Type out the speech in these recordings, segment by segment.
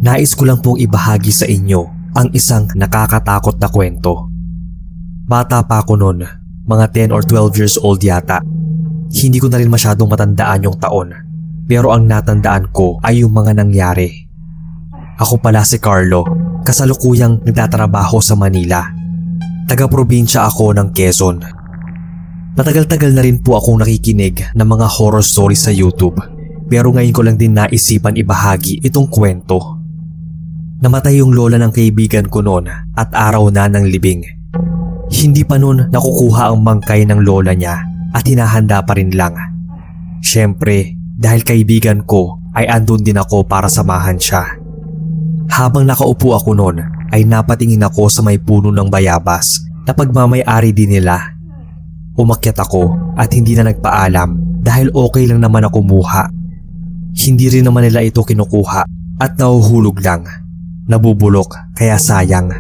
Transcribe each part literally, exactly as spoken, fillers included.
Nais ko lang pong ibahagi sa inyo ang isang nakakatakot na kwento. Bata pa ako noon, mga ten or twelve years old yata. Hindi ko na rin masyadong matandaan yung taon, pero ang natandaan ko ay yung mga nangyari. Ako pala si Carlo, kasalukuyang nagtatrabaho sa Manila. Taga-probinsya ako ng Quezon. Matagal-tagal na rin po akong nakikinig ng mga horror stories sa YouTube, pero ngayon ko lang din naisipan ibahagi itong kwento. Namatay yung lola ng kaibigan ko noon at araw na ng libing. Hindi pa noon nakukuha ang bangkay ng lola niya at hinahanda pa rin lang. Siyempre, dahil kaibigan ko ay andun din ako para samahan siya. Habang nakaupo ako noon ay napatingin ako sa may puno ng bayabas na pagmamay-ari din nila. Umakyat ako at hindi na nagpaalam dahil okay lang naman ako kumuha. Hindi rin naman nila ito kinukuha at nahuhulog lang. Nabubulok kaya sayang.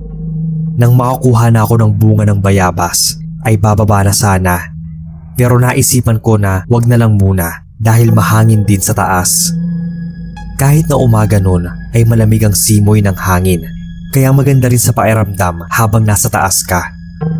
Nang makakuha na ako ng bunga ng bayabas ay bababa na sana, pero naisipan ko na wag na lang muna dahil mahangin din sa taas. Kahit na umaga noon ay malamig ang simoy ng hangin, kaya maganda rin sa pakiramdam habang nasa taas ka.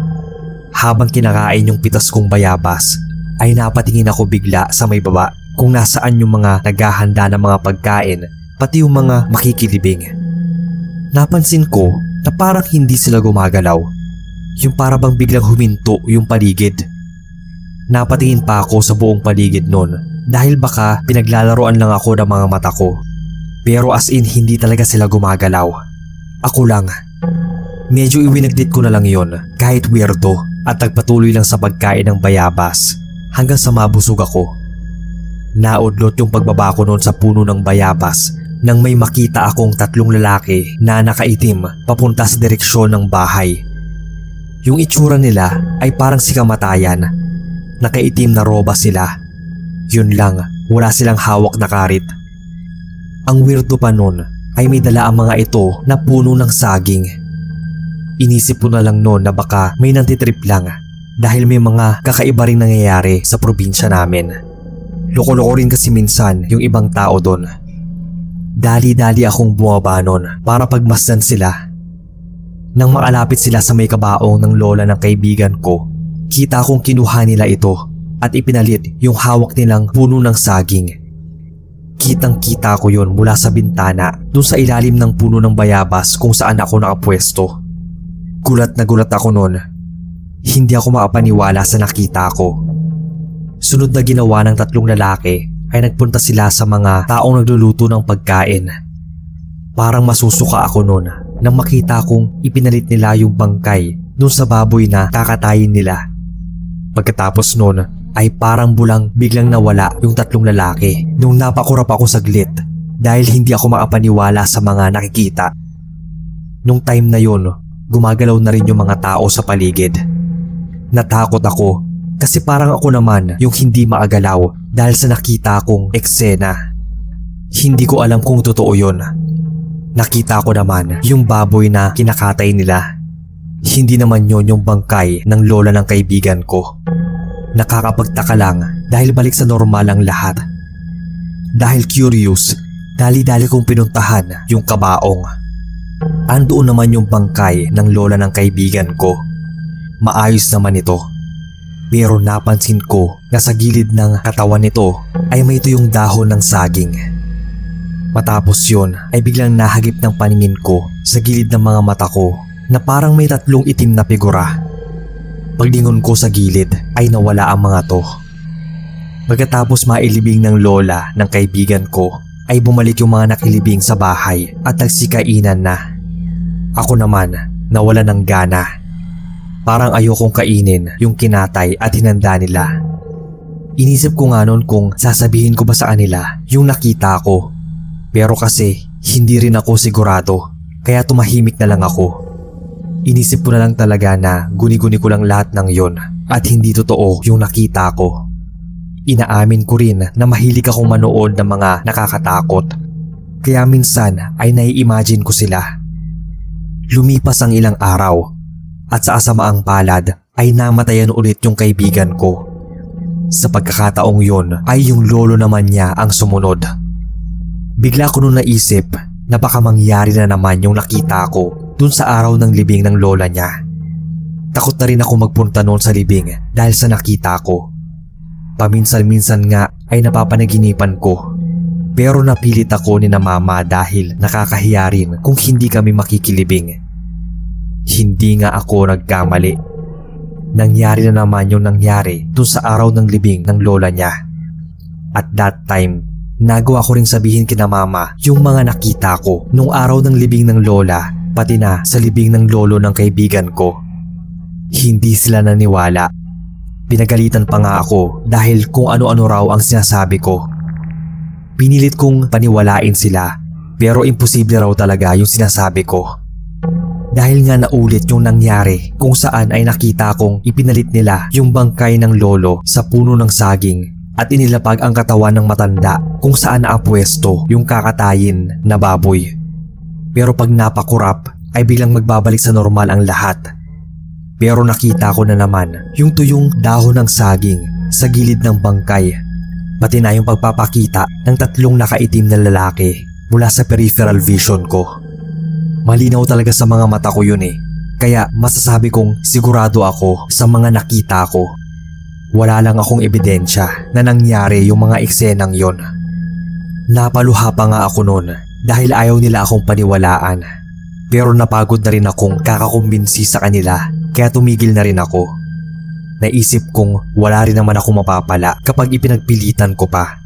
Habang kinakain yung pitas kong bayabas ay napatingin ako bigla sa may baba kung nasaan yung mga naghahanda ng mga pagkain pati yung mga makikilibing. Napansin ko na parang hindi sila gumagalaw, yung para bang biglang huminto yung paligid. Napatingin pa ako sa buong paligid noon dahil baka pinaglalaroan lang ako ng mga mata ko. Pero as in hindi talaga sila gumagalaw. Ako lang. Medyo iwinaglit ko na lang yon kahit weirdo at nagpatuloy lang sa pagkain ng bayabas hanggang sa mabusog ako. Naudlot yung pagbaba ko noon sa puno ng bayabas nang may makita akong tatlong lalaki na nakaitim papunta sa direksyon ng bahay. Yung itsura nila ay parang si kamatayan. Nakaitim na roba sila. Yun lang, wala silang hawak na karit. Ang weirdo pa nun ay may dala ang mga ito na puno ng saging. Inisip ko na lang noon na baka may nantitrip lang dahil may mga kakaiba ring nangyayari sa probinsya namin. Loko-loko rin kasi minsan yung ibang tao doon. Dali-dali akong bumaba noon para pagmasdan sila. Nang makalapit sila sa may kabaong ng lola ng kaibigan ko, kita kong kinuha nila ito at ipinalit yung hawak nilang puno ng saging. Kitang-kita ko yon mula sa bintana dun sa ilalim ng puno ng bayabas kung saan ako nakapwesto. Gulat na gulat ako noon. Hindi ako makapaniwala sa nakita ko. Sunod na ginawa ng tatlong lalaki ay nagpunta sila sa mga taong nagluluto ng pagkain. Parang masusuka ako noon nang makita kong ipinalit nila yung bangkay dun sa baboy na kakatayin nila. Pagkatapos noon ay parang bulang biglang nawala yung tatlong lalaki nung napakurap ako saglit dahil hindi ako makapaniwala sa mga nakikita. Nung time na yon, gumagalaw na rin yung mga tao sa paligid. Natakot ako kasi parang ako naman yung hindi maagalaw dahil sa nakita kong eksena. Hindi ko alam kung totoo yon. Nakita ko naman yung baboy na kinakatay nila. Hindi naman yon yung bangkay ng lola ng kaibigan ko. Nakakapagtaka lang dahil balik sa normal ang lahat. Dahil curious, dali-dali kong pinuntahan yung kabaong. Andoon naman yung bangkay ng lola ng kaibigan ko. Maayos naman ito. Pero napansin ko na sa gilid ng katawan nito ay may tuyong dahon ng saging. Matapos yun ay biglang nahagip ng paningin ko sa gilid ng mga mata ko na parang may tatlong itim na figura. Paglingon ko sa gilid ay nawala ang mga to. Pagkatapos mailibing ng lola ng kaibigan ko ay bumalik yung mga nakilibing sa bahay at nagsikainan na. Ako naman nawala ng gana. Parang ayokong kainin yung kinatay at hinanda nila. Inisip ko nga noon kung sasabihin ko ba sa kanila yung nakita ko. Pero kasi hindi rin ako sigurado kaya tumahimik na lang ako. Inisip ko na lang talaga na guni-guni ko lang lahat ng yon at hindi totoo yung nakita ko. Inaamin ko rin na mahilig akong manood ng mga nakakatakot. Kaya minsan ay nai-imagine ko sila. Lumipas ang ilang araw at sa asamaang palad ay namatayan ulit yung kaibigan ko. Sa pagkakataong yon ay yung lolo naman niya ang sumunod. Bigla ko nung naisip na baka mangyari na naman yung nakita ko dun sa araw ng libing ng lola niya. Takot na rin ako magpunta noon sa libing dahil sa nakita ko. Paminsan-minsan nga ay napapanaginipan ko. Pero napilit ako ni na mama dahil nakakahiya rin kung hindi kami makikilibing. Hindi nga ako nagkamali. Nangyari na naman yung nangyari dun sa araw ng libing ng lola niya. At that time, nagawa ko ring sabihin kina mama yung mga nakita ko nung araw ng libing ng lola pati na sa libing ng lolo ng kaibigan ko. Hindi sila naniwala. Pinagalitan pa nga ako dahil kung ano-ano raw ang sinasabi ko. Pinilit kong paniwalain sila pero imposible raw talaga yung sinasabi ko. Dahil nga naulit yung nangyari kung saan ay nakita kong ipinalit nila yung bangkay ng lolo sa puno ng saging at inilapag ang katawan ng matanda kung saan naapwesto yung kakatayin na baboy. Pero pag napakurap ay biglang magbabalik sa normal ang lahat. Pero nakita ko na naman yung tuyong dahon ng saging sa gilid ng bangkay. Pati na yung pagpapakita ng tatlong nakaitim na lalaki mula sa peripheral vision ko. Malinaw talaga sa mga mata ko yun eh. Kaya masasabi kong sigurado ako sa mga nakita ko. Wala lang akong ebidensya na nangyari yung mga eksenang yon. Napaluha pa nga ako noon dahil ayaw nila akong paniwalaan. Pero napagod na rin akong kakakumbinsi sa kanila kaya tumigil na rin ako. Naisip kong wala rin naman ako mapapala kapag ipinagpilitan ko pa.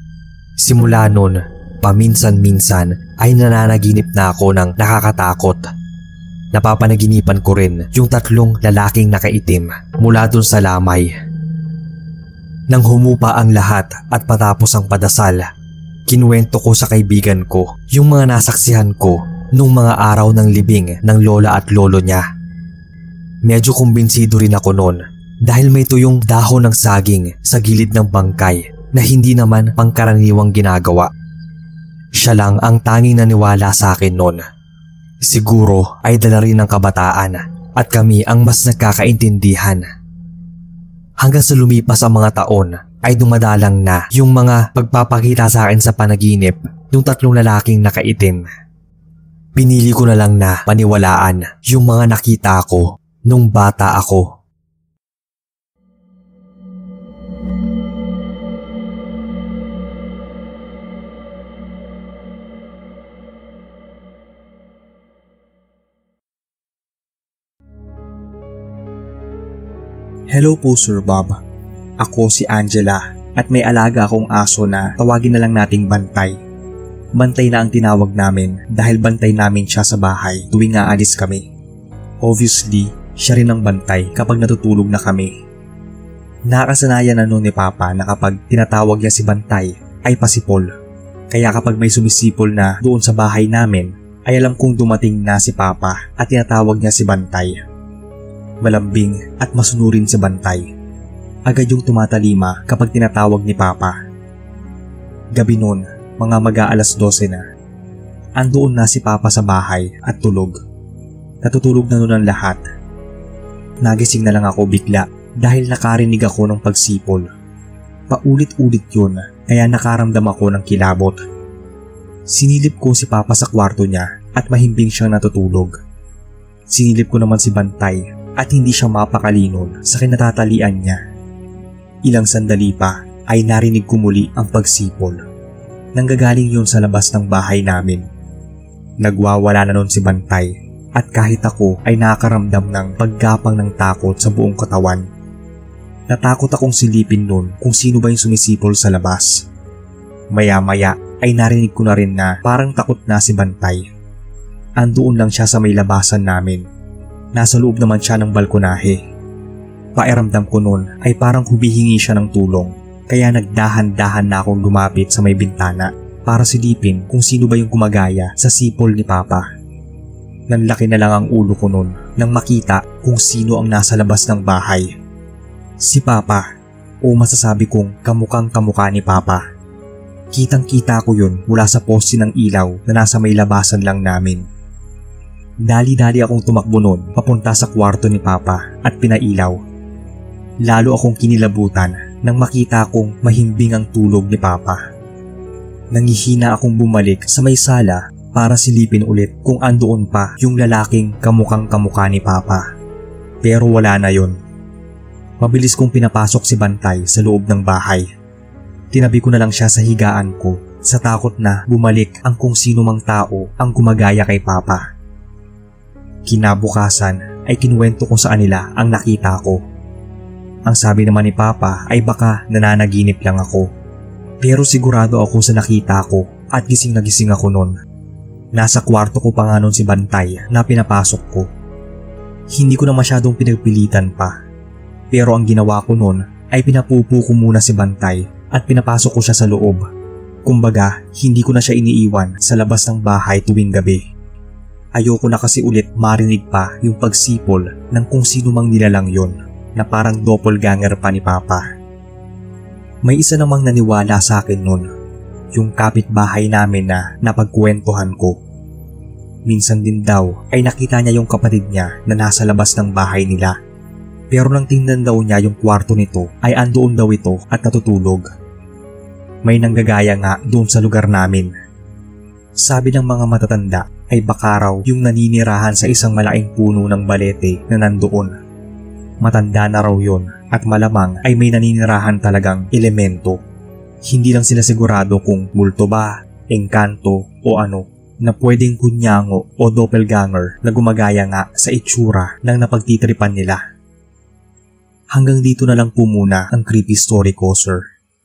Simula nun, paminsan-minsan ay nananaginip na ako ng nakakatakot. Napapanaginipan ko rin yung tatlong lalaking nakaitim mula dun sa lamay. Nang humupa ang lahat at patapos ang padasal, kinuwento ko sa kaibigan ko yung mga nasaksihan ko nung mga araw ng libing ng lola at lolo niya. Medyo kumbinsido rin ako noon dahil may tuyong dahon ng saging sa gilid ng bangkay na hindi naman pangkaraniwang ginagawa. Siya lang ang tanging naniwala sa akin noon. Siguro ay dala rin ng kabataan at kami ang mas nagkakaintindihan. Hanggang sa lumipas ang mga taon ay dumadalang na yung mga pagpapakita sa akin sa panaginip ng tatlong lalaking nakaitim. Pinili ko na lang na paniwalaan yung mga nakita ko nung bata ako. Hello po Sir Bob. Ako si Angela at may alaga akong aso na tawagin na lang nating Bantay. Bantay na ang tinawag namin dahil bantay namin siya sa bahay tuwing aalis kami. Obviously, siya rin ang bantay kapag natutulog na kami. Nakasanayan na noon ni Papa na kapag tinatawag niya si Bantay ay pasipol. Kaya kapag may sumisipol na doon sa bahay namin ay alam kong dumating na si Papa at tinatawag niya si Bantay. Malambing at masunurin si Bantay. Agad yung tumatalima kapag tinatawag ni Papa. Gabi noon, mga mag-aalas dose na. Andoon na si Papa sa bahay at tulog. Natutulog na noon ang lahat. Nagising na lang ako bigla dahil nakarinig ako ng pagsipol. Paulit-ulit yun kaya nakaramdam ako ng kilabot. Sinilip ko si Papa sa kwarto niya at mahimbing siyang natutulog. Sinilip ko naman si Bantay at hindi siya mapakalinon sa kinatatalian niya. Ilang sandali pa ay narinig ko muli ang pagsipol. Nanggagaling yun sa labas ng bahay namin. Nagwawala na nun si Bantay at kahit ako ay nakakaramdam ng paggapang ng takot sa buong katawan. Natakot akong silipin nun kung sino ba yung sumisipol sa labas. Maya-maya ay narinig ko na rin na parang takot na si Bantay. Andoon lang siya sa may labasan namin. Nasa loob naman siya ng balkonahe. Pairamdam ko nun ay parang humihingi siya ng tulong kaya nagdahan-dahan na akong lumapit sa may bintana para silipin kung sino ba yung gumagaya sa sipol ni Papa. Nanlaki na lang ang ulo ko nun nang makita kung sino ang nasa labas ng bahay. Si Papa, o masasabi kong kamukhang kamukha ni Papa. Kitang-kita ko yun mula sa poste ng ilaw na nasa may labasan lang namin. Dali-dali akong tumakbo nun papunta sa kwarto ni Papa at pinailaw. Lalo akong kinilabutan nang makita kong mahimbing ang tulog ni Papa. Nangihina akong bumalik sa may sala para silipin ulit kung andoon pa yung lalaking kamukhang kamukha ni Papa. Pero wala na yun. Mabilis kong pinapasok si Bantay sa loob ng bahay. Tinabi ko na lang siya sa higaan ko sa takot na bumalik ang kung sino mang tao ang gumagaya kay Papa. Kinabukasan ay kinuwento ko sa kanila ang nakita ko. Ang sabi naman ni Papa ay baka nananaginip lang ako. Pero sigurado ako sa nakita ko at gising na gising ako noon. Nasa kwarto ko pa nga noon si Bantay na pinapasok ko. Hindi ko na masyadong pinagpilitan pa. Pero ang ginawa ko noon ay pinapupo ko muna si Bantay at pinapasok ko siya sa loob. Kumbaga, hindi ko na siya iniiwan sa labas ng bahay tuwing gabi. Ayoko na kasi ulit marinig pa yung pagsipol ng kung sino mang nilalang yon na parang doppelganger pa ni Papa. May isa namang naniwala sa akin noon, yung kapitbahay namin na napagkwentuhan ko. Minsan din daw ay nakita niya yung kapatid niya na nasa labas ng bahay nila. Pero nang tingnan daw niya yung kwarto nito ay andoon daw ito at natutulog. May nanggagaya nga doon sa lugar namin. Sabi ng mga matatanda ay baka raw yung naninirahan sa isang malaking puno ng balete na nandoon. Matanda na raw yun at malamang ay may naninirahan talagang elemento. Hindi lang sila sigurado kung multo ba, engkanto o ano na pwedeng kunyango o doppelganger na gumagaya nga sa itsura ng napagtitripan nila. Hanggang dito na lang po muna ang creepy story ko, sir.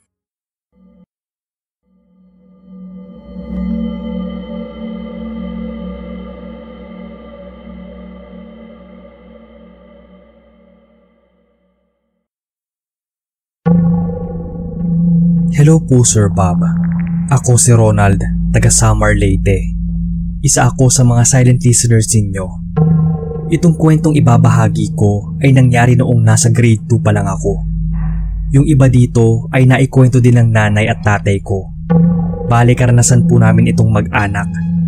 Hello po Sir Bob. Ako si Ronald, taga Samar, Leyte. Isa ako sa mga silent listeners ninyo. Itong kwentong ibabahagi ko ay nangyari noong nasa grade two pa lang ako. Yung iba dito ay naikwento din ng nanay at tatay ko. Bale karanasan po namin itong mag-anak.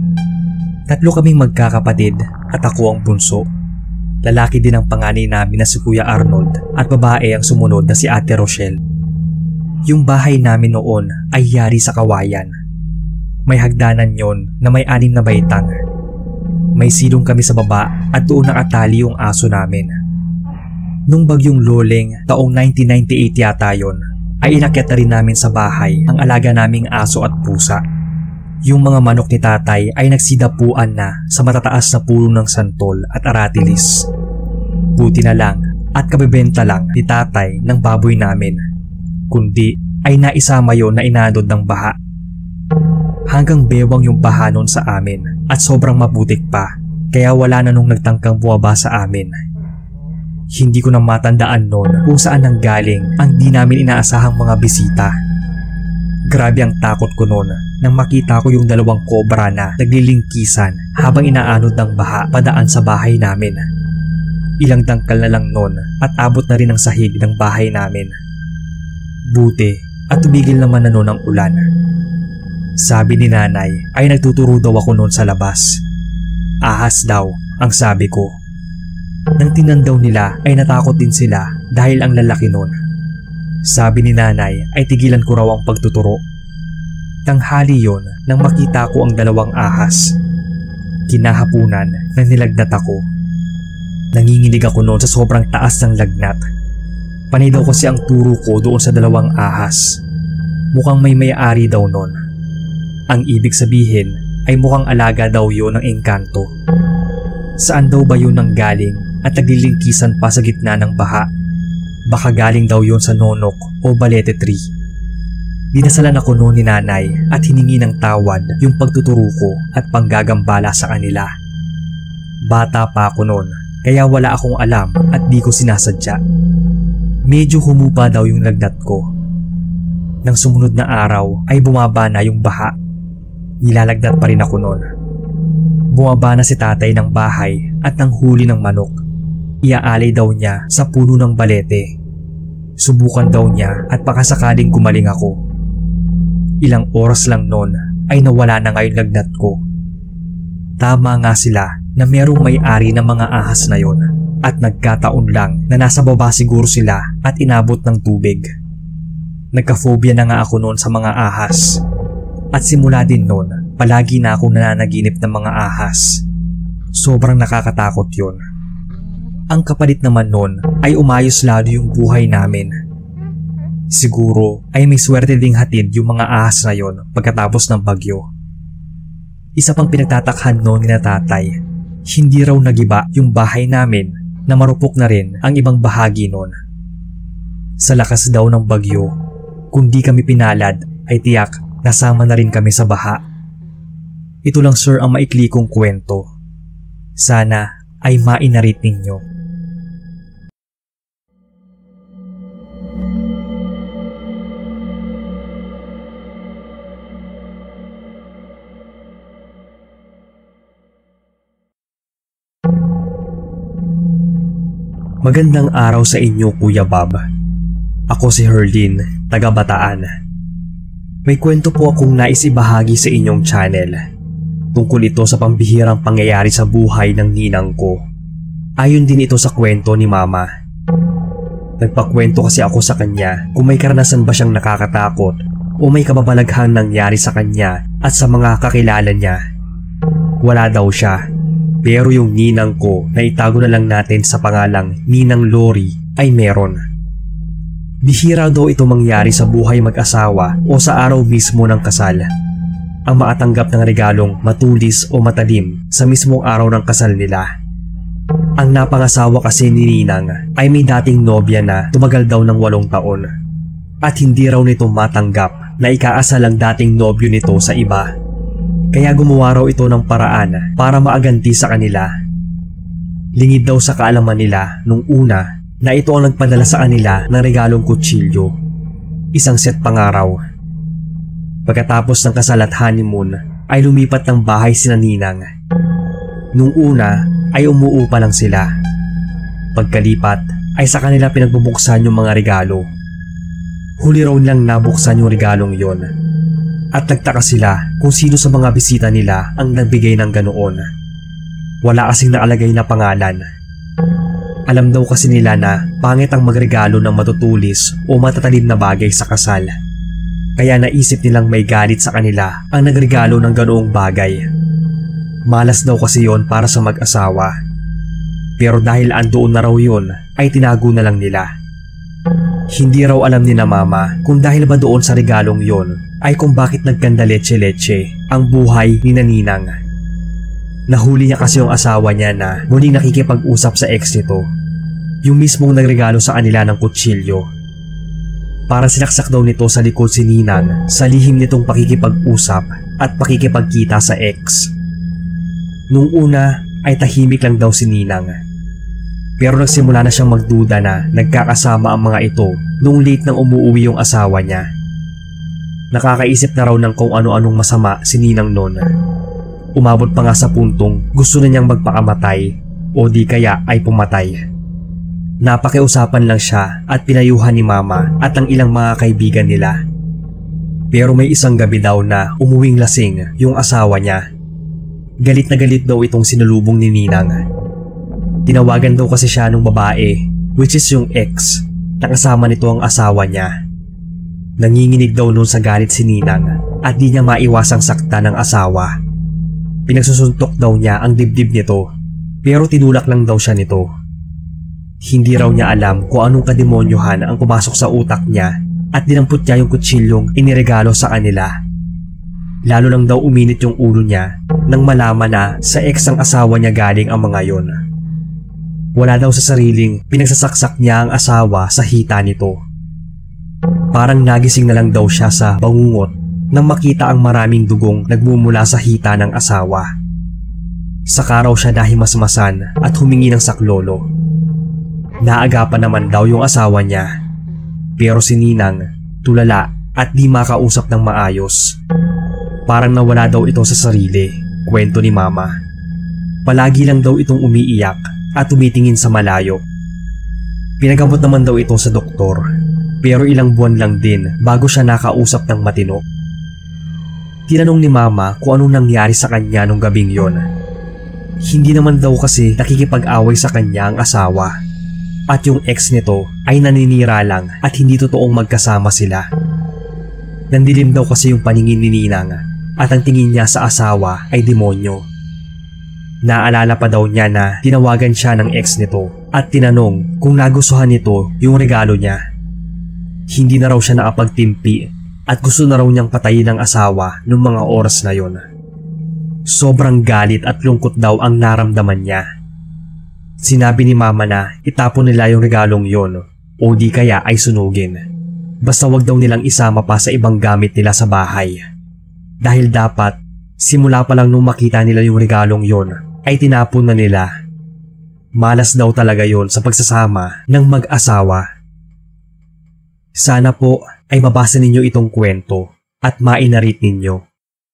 Tatlo kaming magkakapatid at ako ang bunso. Lalaki din ang panganay namin na si Kuya Arnold at babae ang sumunod na si Ate Rochelle. Yung bahay namin noon ay yari sa kawayan. May hagdanan yon na may anim na baitang. May silong kami sa baba at doon nakatali yung aso namin. Nung bagyong Loleng taong nineteen ninety-eight yata yon, ay inakyat na rin namin sa bahay ang alaga naming aso at pusa. Yung mga manok ni tatay ay nagsidapuan na sa matataas na puno ng santol at aratilis. Buti na lang at kabebenta lang ni tatay ng baboy namin. Kundi ay naisama yon na inadod ng baha. Hanggang bewang yung baha nun sa amin at sobrang maputik pa kaya wala na nung nagtangkang bumaba sa amin. Hindi ko na matandaan nun kung saan nanggaling ang di namin inaasahang mga bisita. Grabe ang takot ko nun nang makita ko yung dalawang kobra na naglilingkisan habang inaanod ng baha padaan sa bahay namin. Ilang dangkal na lang nun at abot na rin ang sahig ng bahay namin. Buti at tumigil naman na nun ang ulan. Sabi ni nanay ay nagtuturo daw ako noon sa labas. Ahas daw ang sabi ko. Nang tingnan daw nila ay natakot din sila dahil ang lalaki noon. Sabi ni nanay ay tigilan ko raw ang pagtuturo. Tanghali yon nang makita ko ang dalawang ahas. Kinahapunan nang nilagnat ako. Nanginginig ako noon sa sobrang taas ng lagnat. Panay daw kasi ang turo ko doon sa dalawang ahas. Mukhang may may-ari daw noon. Ang ibig sabihin ay mukhang alaga daw yun ng engkanto. Saan daw ba yun nang galing at naglilingkisan pa sa gitna ng baha? Baka galing daw yun sa nonok o balete tree. Dinasalan ako noon ni nanay at hiningi ng tawad yung pagtuturo ko at panggagambala sa kanila. Bata pa ako noon kaya wala akong alam at di ko sinasadya. Medyo humupa daw yung lagnat ko. Nang sumunod na araw ay bumaba na yung baha. Nilalagnat pa rin ako noon. Bumaba na si tatay ng bahay at nang huli ng manok. Iaalay daw niya sa puno ng balete. Subukan daw niya at pakasakaling gumaling ako. Ilang oras lang noon ay nawala na nga yung lagnat ko. Tama nga sila na merong may-ari ng mga ahas na yon at nagkataon lang na nasa baba siguro sila at inabot ng tubig. Nagka-phobia na nga ako noon sa mga ahas. At simula din noon, palagi na akong nananaginip ng mga ahas. Sobrang nakakatakot yun. Ang kapalit naman nun ay umayos lalo yung buhay namin. Siguro ay may swerte ding hatid yung mga ahas na yon pagkatapos ng bagyo. Isa pang pinagtatakhan noon ni na tatay, hindi raw nagiba yung bahay namin na marupok na rin ang ibang bahagi noon. Sa lakas daw ng bagyo, kung di kami pinalad ay tiyak nasama na rin kami sa baha. Ito lang sir ang maikli kong kwento. Sana ay mainarit ninyo. Magandang araw sa inyo, Kuya Bob. Ako si Herlin, taga Bataan. May kwento po akong nais ibahagi sa inyong channel. Tungkol ito sa pambihirang pangyayari sa buhay ng ninang ko. Ayon din ito sa kwento ni Mama. Nagpakwento kasi ako sa kanya kung may karanasan ba siyang nakakatakot o may kababalaghang nangyari sa kanya at sa mga kakilala niya. Wala daw siya. Pero yung ninang ko na itago na lang natin sa pangalang Ninang Lori ay meron. Bihira daw ito mangyari sa buhay mag-asawa o sa araw mismo ng kasal. Ang makatanggap ng regalong matulis o matalim sa mismong araw ng kasal nila. Ang napangasawa kasi ni Ninang ay may dating nobya na tumagal daw ng walong taon. At hindi raw nito matanggap na ikaasal ang dating nobyo nito sa iba. Kaya gumawa raw ito ng paraan para maaganti sa kanila. Lingid daw sa kaalaman nila nung una na ito ang nagpadala sa kanila ng regalong kutsilyo. Isang set pangaraw. Pagkatapos ng kasal at honeymoon ay lumipat ng bahay sina Ninang. Nung una ay umuupa lang sila. Pagkalipat ay sa kanila pinagbubuksan yung mga regalo. Huli raw nilang nabuksan yung regalong yon. At nagtaka sila kung sino sa mga bisita nila ang nagbigay ng ganoon. Wala kasing nakalagay na pangalan. Alam daw kasi nila na pangit ang magregalo ng matutulis o matatalim na bagay sa kasal. Kaya naisip nilang may galit sa kanila ang nagregalo ng ganoong bagay. Malas daw kasi yon para sa mag-asawa. Pero dahil andoon na raw yon ay tinago na lang nila. Hindi raw alam ni na Mama kung dahil ba doon sa regalong yon ay kung bakit nagkanda leche-leche ang buhay ni na Ninang. Nahuli niya kasi yung asawa niya na muling nakikipag-usap sa ex nito, yung mismong nagregalo sa kanila ng kutsilyo. Para sinaksak daw nito sa likod si Ninang sa lihim nitong pakikipag-usap at pakikipagkita sa ex. Nung una ay tahimik lang daw si Ninang. Pero nagsimula na siyang magduda na nagkakasama ang mga ito nung late nang umuwi yung asawa niya. Nakakaisip na raw ng kung ano-anong masama si Ninang noon. Umabot pa nga sa puntong gusto na niyang magpakamatay o di kaya ay pumatay. Napakiusapan lang siya at pinayuhan ni Mama at ang ilang mga kaibigan nila. Pero may isang gabi daw na umuwing lasing yung asawa niya. Galit na galit daw itong sinulubong ni Ninang. Tinawagan daw kasi siya ng babae, which is yung ex, na kasama nito ang asawa niya. Nanginginig daw noon sa galit si Ninang at di niya maiwasang sakta ng asawa. Pinagsusuntok daw niya ang dibdib nito, pero tinulak lang daw siya nito. Hindi raw niya alam kung anong kademonyohan ang pumasok sa utak niya at dinampot niya yung kutsilyong iniregalo sa kanila. Lalo lang daw uminit yung ulo niya nang malaman na sa ex ang asawa niya galing ang mga yon. Wala daw sa sariling pinagsasaksak niya ang asawa sa hita nito. Parang nagising na lang daw siya sa bangungot nang makita ang maraming dugong nagmumula sa hita ng asawa. Saka raw siya nahimasmasan at humingi ng saklolo. Naagapan naman daw yung asawa niya. Pero si Ninang tulala at di makausap ng maayos. Parang nawala daw ito sa sarili, kwento ni Mama. Palagi lang daw itong umiiyak at tumitingin sa malayo. Pinagamot naman daw ito sa doktor, pero ilang buwan lang din bago siya nakausap ng matino. Tinanong ni Mama kung anong nangyari sa kanya nung gabing yon. Hindi naman daw kasi nakikipag-away sa kanya ang asawa, at yung ex nito ay naninira lang at hindi totoong magkasama sila. Nandilim daw kasi yung paningin ni Ninang at ang tingin niya sa asawa ay demonyo. Naalala pa daw niya na tinawagan siya ng ex nito at tinanong kung nagustuhan nito yung regalo niya. Hindi na raw siya nakapagtimpi at gusto na raw niyang patayin ang asawa noong mga oras na yon. Sobrang galit at lungkot daw ang naramdaman niya. Sinabi ni mama na itapon nila yung regalong yon o di kaya ay sunugin. Basta wag daw nilang isama pa sa ibang gamit nila sa bahay. Dahil dapat simula pa lang nung makita nila yung regalong yon ay tinapon na nila. Malas daw talaga yon sa pagsasama ng mag-asawa. Sana po ay mabasa ninyo itong kwento at mainarit ninyo.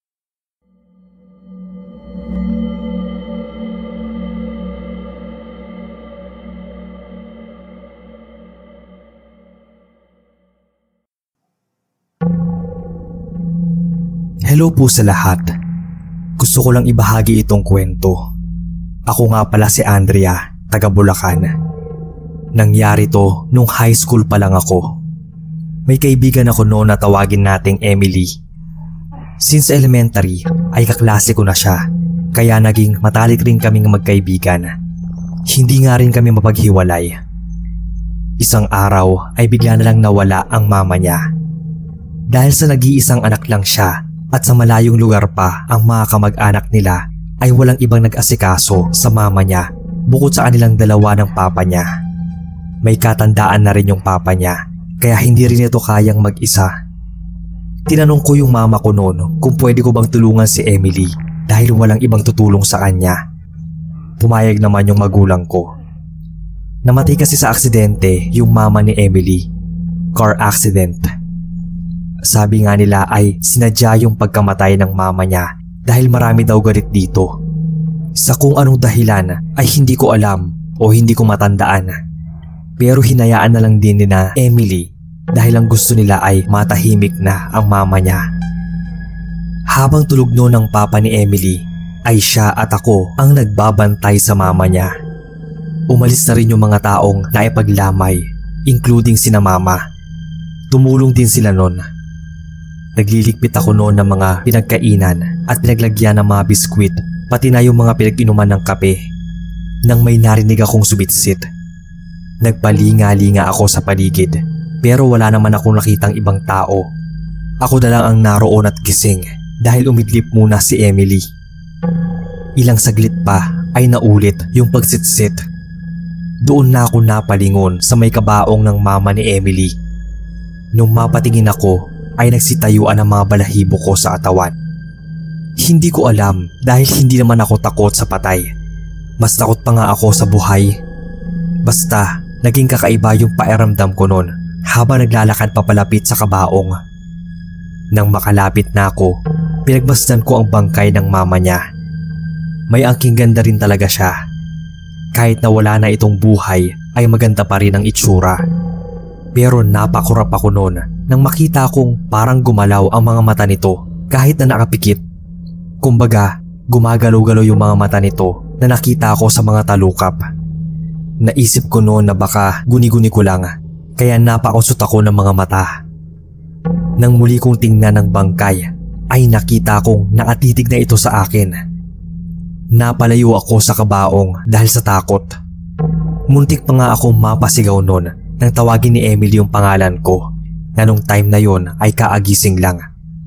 Hello po sa lahat. Gusto ko lang ibahagi itong kwento. Ako nga pala si Andrea, taga Bulacan. Nangyari to nung high school pa lang ako. May kaibigan ako noon na tawagin nating Emily. Since elementary ay kaklase ko na siya, kaya naging matalik rin kaming magkaibigan. Hindi nga rin kami mapaghiwalay. Isang araw ay bigla na lang nawala ang mama niya. Dahil sa nag-iisang anak lang siya at sa malayong lugar pa ang mga kamag-anak nila, ay walang ibang nag-asikaso sa mama niya bukod sa kanilang dalawa ng papa niya. May katandaan na rin yung papa niya, kaya hindi rin ito kayang mag-isa. Tinanong ko yung mama ko noon kung pwede ko bang tulungan si Emily dahil walang ibang tutulong sa kanya. Pumayag naman yung magulang ko. Namatay kasi sa aksidente yung mama ni Emily. Car accident. Sabi nga nila ay sinadya yung pagkamatay ng mama niya dahil marami daw galit dito. Sa kung anong dahilan ay hindi ko alam o hindi ko matandaan. Pero hinayaan na lang din ni na Emily dahil ang gusto nila ay matahimik na ang mama niya. Habang tulog noon ang papa ni Emily ay siya at ako ang nagbabantay sa mama niya. Umalis na rin yung mga taong naipaglamay, including sina mama. Tumulong din sila noon. Nagliligpit ako noon ng mga pinagkainan at pinaglagyan ng mga biskwit, pati na yung mga pinag-inuman ng kape. Nang may narinig akong subitsit. Nagpalinga-linga ako sa paligid, pero wala naman akong nakitang ibang tao. Ako na lang ang naroon at gising dahil umidlip muna si Emily. Ilang saglit pa ay naulit yung pagsitsit. Doon na ako napalingon sa may kabaong ng mama ni Emily. Nung mapatingin ako, ay nagsitayuan ang mga balahibo ko sa katawan. Hindi ko alam dahil hindi naman ako takot sa patay. Mas takot pa nga ako sa buhay. Basta, naging kakaiba yung pakiramdam ko noon habang naglalakad papalapit sa kabaong. Nang makalapit na ako, pinagmasdan ko ang bangkay ng mama niya. May angking ganda rin talaga siya. Kahit na wala na itong buhay, ay maganda pa rin ang itsura. Pero napakurap ako noon nang makita kong parang gumalaw ang mga mata nito kahit na nakapikit. Kumbaga, gumagalaw-galaw yung mga mata nito na nakita ko sa mga talukap. Naisip ko noon na baka guni-guni ko lang, kaya napakonsult ako ng mga mata. Nang muli kong tingnan ng bangkay, ay nakita kong nakatitig na ito sa akin. Napalayo ako sa kabaong dahil sa takot. Muntik pa nga akong mapasigaw noon nang tawagin ni Emily yung pangalan ko na nung time na yon ay kaagising lang.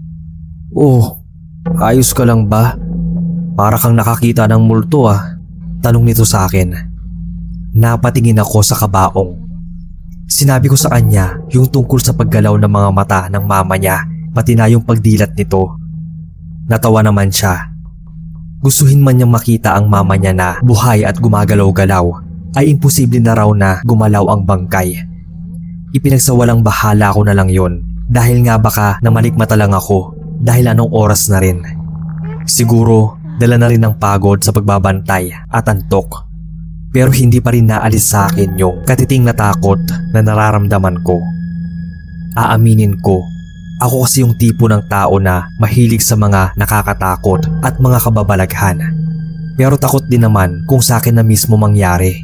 "Oh, ayos ka lang ba? Para kang nakakita ng multo ah," tanong nito sa akin. Napatingin ako sa kabaong. Sinabi ko sa kanya yung tungkol sa paggalaw ng mga mata ng mama niya, pati na yung pagdilat nito. Natawa naman siya. Gustuhin man niyang makita ang mama niya na buhay at gumagalaw-galaw, ay imposible na raw na gumalaw ang bangkay. Ipinagsawalang bahala ko na lang yon dahil nga baka namalikmata lang ako dahil anong oras na rin. Siguro dala na rin ng pagod sa pagbabantay at antok. Pero hindi pa rin naalis sa akin yung katiting na takot na nararamdaman ko. Aaminin ko, ako kasi yung tipo ng tao na mahilig sa mga nakakatakot at mga kababalaghan. Pero takot din naman kung sa akin na mismo mangyari.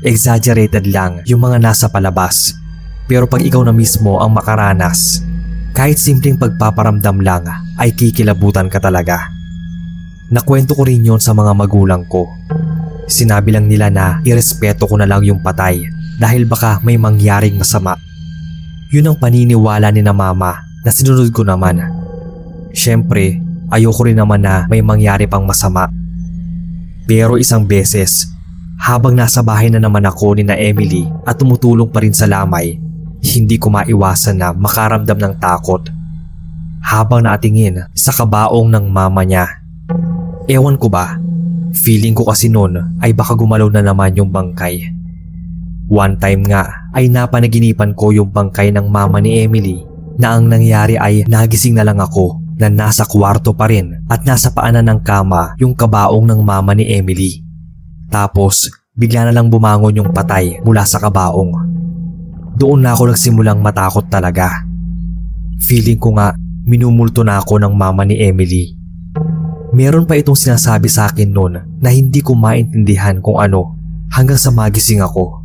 Exaggerated lang yung mga nasa palabas. Pero pag ikaw na mismo ang makaranas, Kahit simpleng pagpaparamdam lang ay kikilabutan ka talaga. Nakwento ko rin yon sa mga magulang ko. Sinabi lang nila na irespeto ko na lang yung patay dahil baka may mangyaring masama. Yun ang paniniwala ni na mama na sinunod ko naman. Siyempre, ayoko rin naman na may mangyari pang masama. Pero isang beses, habang nasa bahay na naman ako ni na Emily at tumutulong pa rin sa lamay, hindi ko maiwasan na makaramdam ng takot habang naatingin sa kabaong ng mama niya. Ewan ko ba, feeling ko kasi noon ay baka gumalaw na naman yung bangkay. One time nga ay napanaginipan ko yung bangkay ng mama ni Emily na ang nangyari ay nagising na lang ako na nasa kwarto pa rin at nasa paanan ng kama yung kabaong ng mama ni Emily. Tapos bigla na lang bumangon yung patay mula sa kabaong. Doon na ako nagsimulang matakot talaga. Feeling ko nga minumulto na ako ng mama ni Emily. Meron pa itong sinasabi sa akin noon na hindi ko maintindihan kung ano hanggang sa magising ako.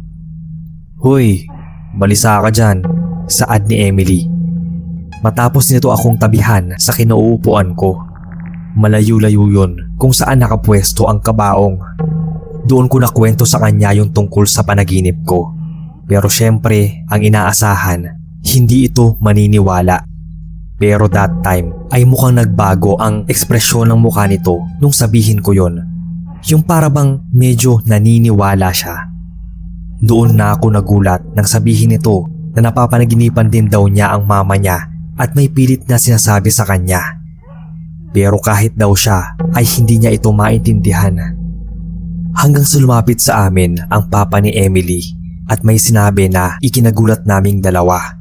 "Hoy, balisa ka dyan," saad ni Emily. Matapos nito akong tabihan sa kinauupuan ko. Malayo-layo yun kung saan nakapwesto ang kabaong. Doon ko nakwento sa kanya yung tungkol sa panaginip ko. Pero syempre, ang inaasahan, hindi ito maniniwala. Pero that time ay mukhang nagbago ang ekspresyon ng mukha nito nung sabihin ko yon. Yung para bang medyo naniniwala siya. Doon na ako nagulat nang sabihin nito na napapanaginipan din daw niya ang mama niya at may pilit na sinasabi sa kanya. Pero kahit daw siya ay hindi niya ito maintindihan. Hanggang sa lumapit sa amin ang papa ni Emily at may sinabi na ikinagulat naming dalawa.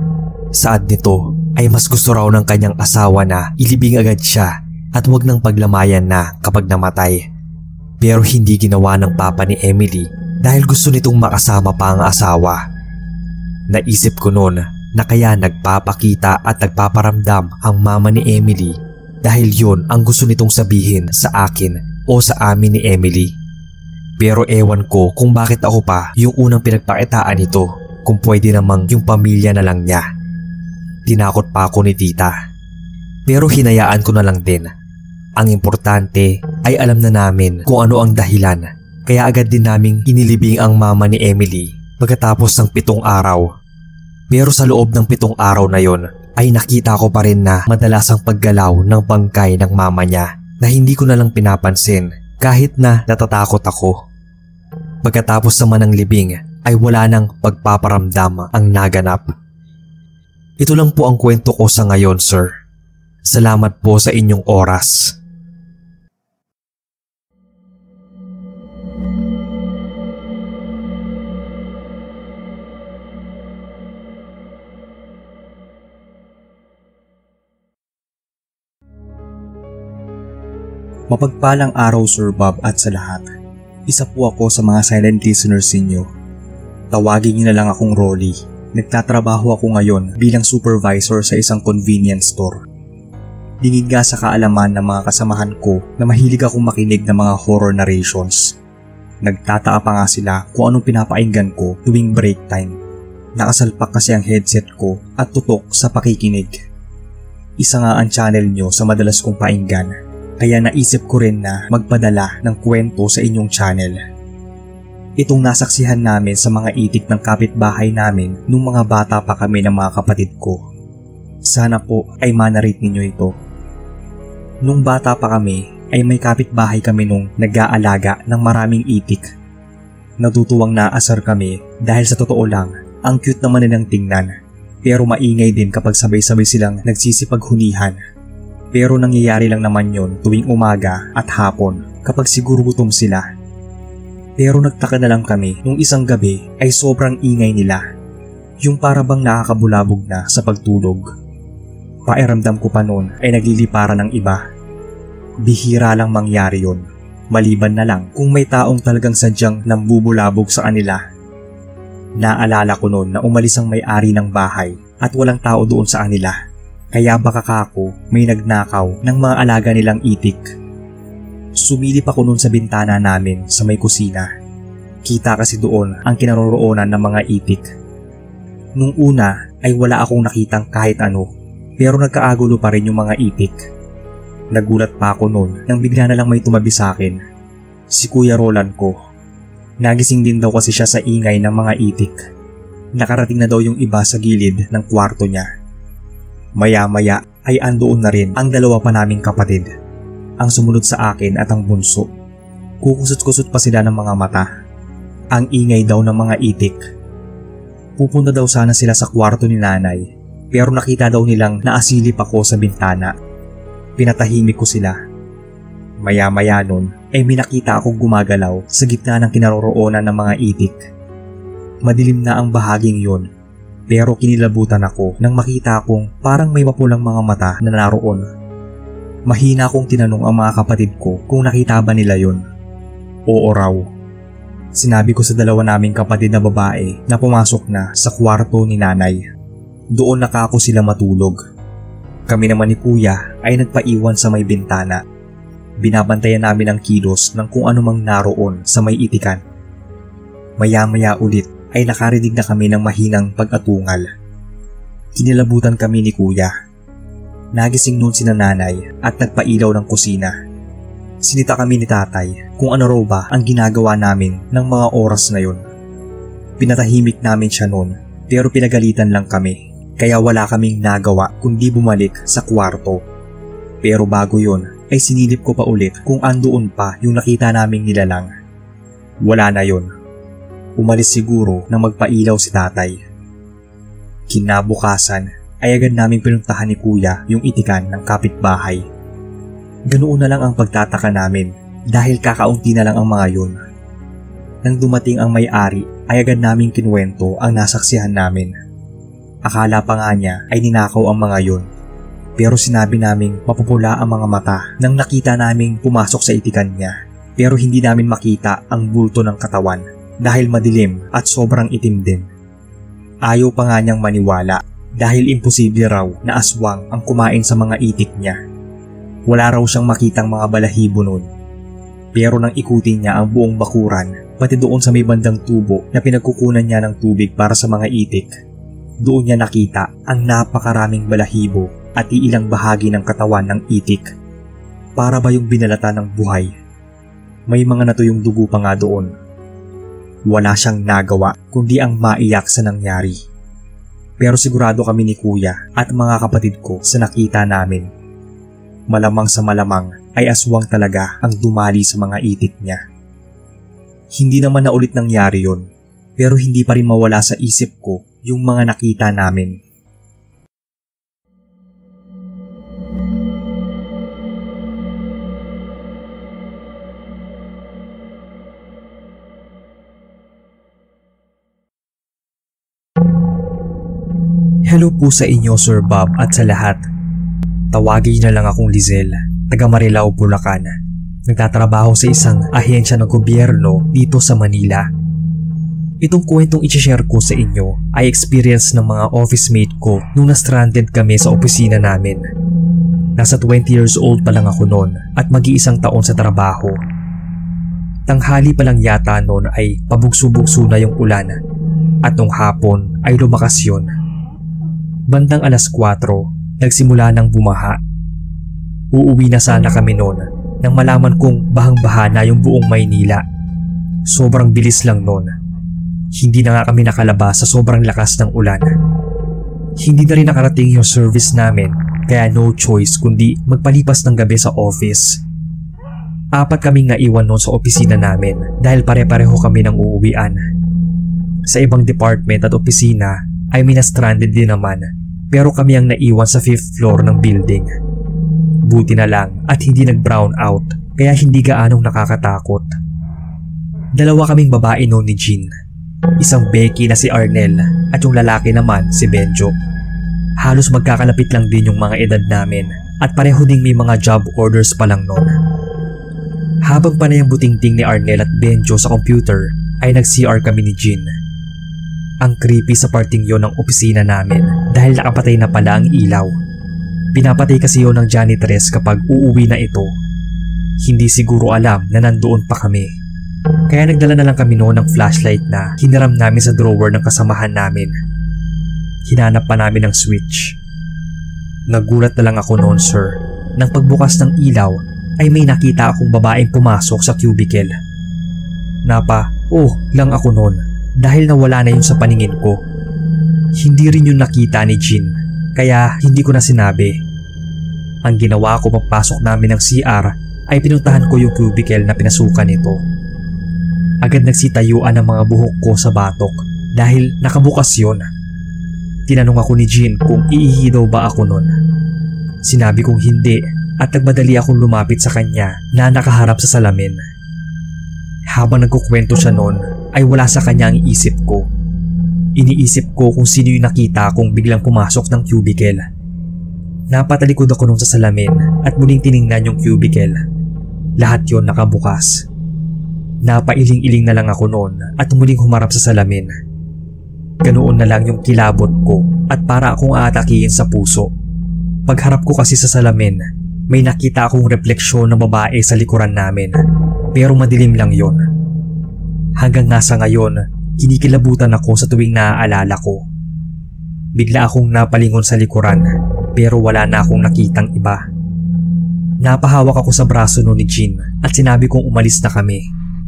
Saad nito ay mas gusto raw ng kanyang asawa na ilibing agad siya at wag nang paglamayan na kapag namatay. Pero hindi ginawa ng papa ni Emily dahil gusto nitong makasama pa ang asawa. Naisip ko noon na kaya nagpapakita at nagpaparamdam ang mama ni Emily dahil yun ang gusto nitong sabihin sa akin o sa amin ni Emily. Pero ewan ko kung bakit ako pa yung unang pinagpakitaan nito kung pwede namang yung pamilya na lang niya. Tinakot pa ako ni tita. Pero hinayaan ko na lang din. Ang importante ay alam na namin kung ano ang dahilan kaya agad din naming inilibing ang mama ni Emily pagkatapos ng pitong araw. Pero sa loob ng pitong araw na yon ay nakita ko pa rin na madalas ang paggalaw ng bangkay ng mama niya na hindi ko na lang pinapansin kahit na natatakot ako. Pagkatapos naman ng libing ay wala nang pagpaparamdam ang naganap. Ito lang po ang kwento ko sa ngayon, sir. Salamat po sa inyong oras. Mapagpalang araw, Sir Bob, at sa lahat. Isa po ako sa mga silent listeners ninyo. Tawagin niyo na lang akong Rolly. Nagtatrabaho ako ngayon bilang supervisor sa isang convenience store. Dingid nga sa kaalaman ng mga kasamahan ko na mahilig akong makinig ng mga horror narrations. Nagtataka pa nga sila kung anong pinapakinggan ko tuwing break time. Nakasalpak kasi ang headset ko at tutok sa pakikinig. Isa nga ang channel nyo sa madalas kong painggan. Kaya naisip ko rin na magpadala ng kwento sa inyong channel. Itong nasaksihan namin sa mga itik ng kapitbahay namin nung mga bata pa kami ng mga kapatid ko. Sana po ay manarate ninyo ito. Nung bata pa kami ay may kapitbahay kami nung nag-aalaga ng maraming itik. Natutuwang naasar kami dahil sa totoo lang ang cute naman nilang tingnan. Pero maingay din kapag sabay-sabay silang nagsisipaghunihan. Pero nangyayari lang naman yon tuwing umaga at hapon kapag siguro gutom sila. Pero nagtaka na lang kami nung isang gabi ay sobrang ingay nila. Yung para bang nakakabulabog na sa pagtulog. Pakiramdam ko pa noon ay nagliliparan ng iba. Bihira lang mangyari yon. Maliban na lang kung may taong talagang sadyang nambubulabog sa kanila. Naalala ko noon na umalis ang may-ari ng bahay at walang tao doon sa kanila. Kaya baka kako may nagnakaw ng mga alaga nilang itik. Sumilip ako noon sa bintana namin sa may kusina. Kita kasi doon ang kinaroroonan ng mga itik. Nung una ay wala akong nakitang kahit ano. pero nagkaagulo pa rin yung mga itik. Nagulat pa ako noon nang bigla na lang may tumabi sa akin. Si Kuya Roland ko. Nagising din daw kasi siya sa ingay ng mga itik. Nakarating na daw yung iba sa gilid ng kwarto niya. Maya-maya ay andoon na rin ang dalawa pa naming kapatid. Ang sumunod sa akin at ang bunso. Kukusot-kusot pa sila ng mga mata. Ang ingay daw ng mga itik. Pupunta daw sana sila sa kwarto ni nanay, pero nakita daw nilang naasilip ako sa bintana. Pinatahimik ko sila. Maya-maya nun ay may nakita akong gumagalaw sa gitna ng kinaroroonan ng mga itik. Madilim na ang bahaging yun, pero kinilabutan ako nang makita akong parang may mapulang mga mata na naroon. Mahina akong tinanong ang mga kapatid ko kung nakita ba nila yun. Oo raw. Sinabi ko sa dalawa naming kapatid na babae na pumasok na sa kwarto ni nanay. Doon na kako sila matulog. Kami naman ni kuya ay nagpaiwan sa may bintana. Binabantayan namin ang kilos ng kung anumang naroon sa may itikan. Maya-maya ulit ay nakarinig na kami ng mahinang pag-atungal. Kinilabutan kami ni kuya. Nagising noon si nanay at nagpailaw ng kusina. Sinita kami ni tatay kung ano raw ba ang ginagawa namin ng mga oras na yun. Pinatahimik namin siya noon pero pinagalitan lang kami kaya wala kaming nagawa kundi bumalik sa kwarto. Pero bago yun ay sinilip ko pa ulit kung andoon pa yung nakita naming nilalang. Wala na yun. Umalis siguro na magpailaw si tatay. Kinabukasan ay agad naming pinuntahan ni kuya yung itikan ng kapitbahay. Ganoon na lang ang pagtataka namin dahil kakaunti na lang ang mga yun. Nang dumating ang may-ari ay agad naming kinuwento ang nasaksihan namin. Akala pa nga niya ay ninakaw ang mga yun. Pero sinabi naming mapupula ang mga mata nang nakita naming pumasok sa itikan niya. Pero hindi namin makita ang bulto ng katawan dahil madilim at sobrang itim din. Ayaw pa nga niyang maniwala dahil imposible raw na aswang ang kumain sa mga itik niya. Wala raw siyang makitang mga balahibo nun. Pero nang ikutin niya ang buong bakuran, pati doon sa may bandang tubo na pinagkukunan niya ng tubig para sa mga itik, doon niya nakita ang napakaraming balahibo at iilang bahagi ng katawan ng itik. Para ba yung binalata ng buhay? May mga natuyong dugo pa nga doon. Wala siyang nagawa kundi ang maiyak sa nangyari. Pero sigurado kami ni kuya at mga kapatid ko sa nakita namin. Malamang sa malamang ay aswang talaga ang dumali sa mga itik niya. Hindi naman na ulit nangyari yon, pero hindi pa rin mawala sa isip ko yung mga nakita namin. Hello po sa inyo Sir Bob at sa lahat. Tawagin na lang akong Lizelle, taga Marilao, Bulacan. Nagtatrabaho sa isang ahensya ng gobyerno dito sa Manila. Itong kwentong i-share ko sa inyo ay experience ng mga office mate ko nung na-stranded kami sa opisina namin. Nasa twenty years old pa lang ako noon at mag-iisang taon sa trabaho. Tanghali pa lang yata noon ay pabugso-bugso na yung ulan at nung hapon ay lumakas yun. Bandang alas kwatro, nagsimula ng bumaha. Uuwi na sana kami noon nang malaman kong bahang-baha na yung buong Maynila. Sobrang bilis lang noon. Hindi na nga kami nakalabas sa sobrang lakas ng ulan. Hindi na rin nakarating yung service namin kaya no choice kundi magpalipas ng gabi sa office. Apat kaming naiwan noon sa opisina namin dahil pare-pareho kami ng uuwian. Sa ibang department at opisina ay may na-stranded din naman pero kami ang naiwan sa fifth floor ng building. Buti na lang at hindi nag-brown out kaya hindi gaanong nakakatakot. Dalawa kaming babae noon ni Jean. Isang Becky na si Arnel at yung lalaki naman si Benjo. Halos magkakalapit lang din yung mga edad namin at pareho ding may mga job orders pa lang noon. Habang panay ang butingting ni Arnel at Benjo sa computer ay nag-C R kami ni Jean. Ang creepy sa parting yon ng opisina namin dahil nakapatay na pala ang ilaw. Pinapatay kasi yon ng janitress kapag uuwi na ito. Hindi siguro alam na nandoon pa kami. Kaya nagdala na lang kami noon ng flashlight na hiniram namin sa drawer ng kasamahan namin. Hinanap pa namin ang switch. Nagulat na lang ako noon, sir. Nang pagbukas ng ilaw ay may nakita akong babaeng pumasok sa cubicle. Napa, oh lang ako noon dahil nawala na yun sa paningin ko. Hindi rin yun nakita ni Jean kaya hindi ko na sinabi. Ang ginawa ko pagpasok namin ng C R ay pinuntahan ko yung cubicle na pinasukan nito. Agad nagsitayuan ang mga buhok ko sa batok dahil nakabukas yun. Tinanong ako ni Jean kung iihi daw ba ako nun. Sinabi kong hindi at nagmadali akong lumapit sa kanya na nakaharap sa salamin. Habang nagkukwento siya nun ay wala sa kanya ang isip ko. Iniisip ko kung sino yung nakita kong biglang pumasok ng cubicle. Napatalikod ako nun sa salamin at muling tiningnan yung cubicle. Lahat yon nakabukas. Napailing-iling na lang ako noon at muling humarap sa salamin. Ganoon na lang yung kilabot ko at para akong aatakihin sa puso. Pagharap ko kasi sa salamin, may nakita akong refleksyon ng babae sa likuran namin. Pero madilim lang yon. Hanggang nga sa ngayon, kinikilabutan ako sa tuwing naaalala ko. Bigla akong napalingon sa likuran pero wala na akong nakitang iba. Napahawak ako sa braso noon ni Jean at sinabi kong umalis na kami.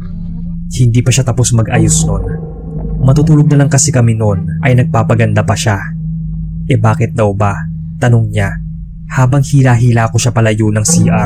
Hindi pa siya tapos mag-ayos noon. Matutulog na lang kasi kami noon ay nagpapaganda pa siya. E bakit daw ba? Tanong niya habang hila-hila ko siya palayo ng C R.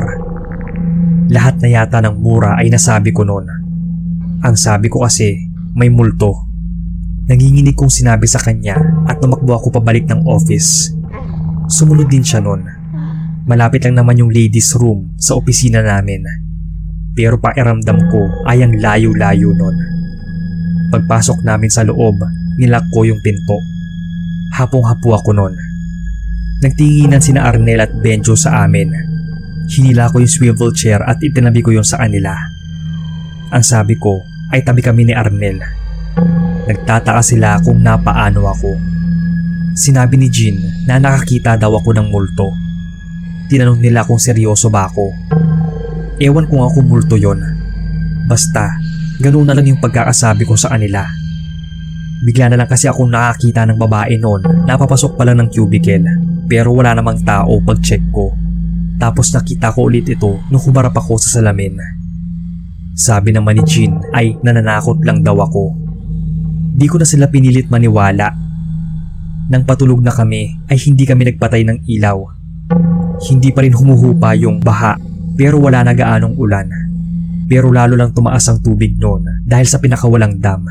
Lahat na yata ng mura ay nasabi ko noon. Ang sabi ko kasi may multo. Nanginginig kong sinabi sa kanya at tumakbo ako pabalik ng office. Sumunod din siya noon. Malapit lang naman yung ladies room sa opisina namin. Pero pakiramdam ko ay ang layo-layo noon. Pagpasok namin sa loob, nilak ko yung pinto. Hapong-hapo ako noon. Nagtinginan sina Arnel at Benjo sa amin. Hinila ko yung swivel chair at itinabi ko yun sa kanila. Ang sabi ko ay tabi kami ni Arnel. Nagtataka sila kung napaano ako. Sinabi ni Jean na nakakita daw ako ng multo. Tinanong nila kung seryoso ba ako. Ewan kung ako multo yon. Basta, ganoon na lang yung pagkakasabi ko sa kanila. Bigla na lang kasi akong nakakita ng babae noon na papasok pa lang ng cubicle pero wala namang tao pag check ko. Tapos nakita ko ulit ito nung humarap ako sa salamin. Sabi naman ni Jean ay nananakot lang daw ako. Di ko na sila pinilit maniwala. Nang patulog na kami ay hindi kami nagpatay ng ilaw. Hindi pa rin humuhupa yung baha pero wala na gaanong ulan. Pero lalo lang tumaas ang tubig noon dahil sa pinakawalang dam.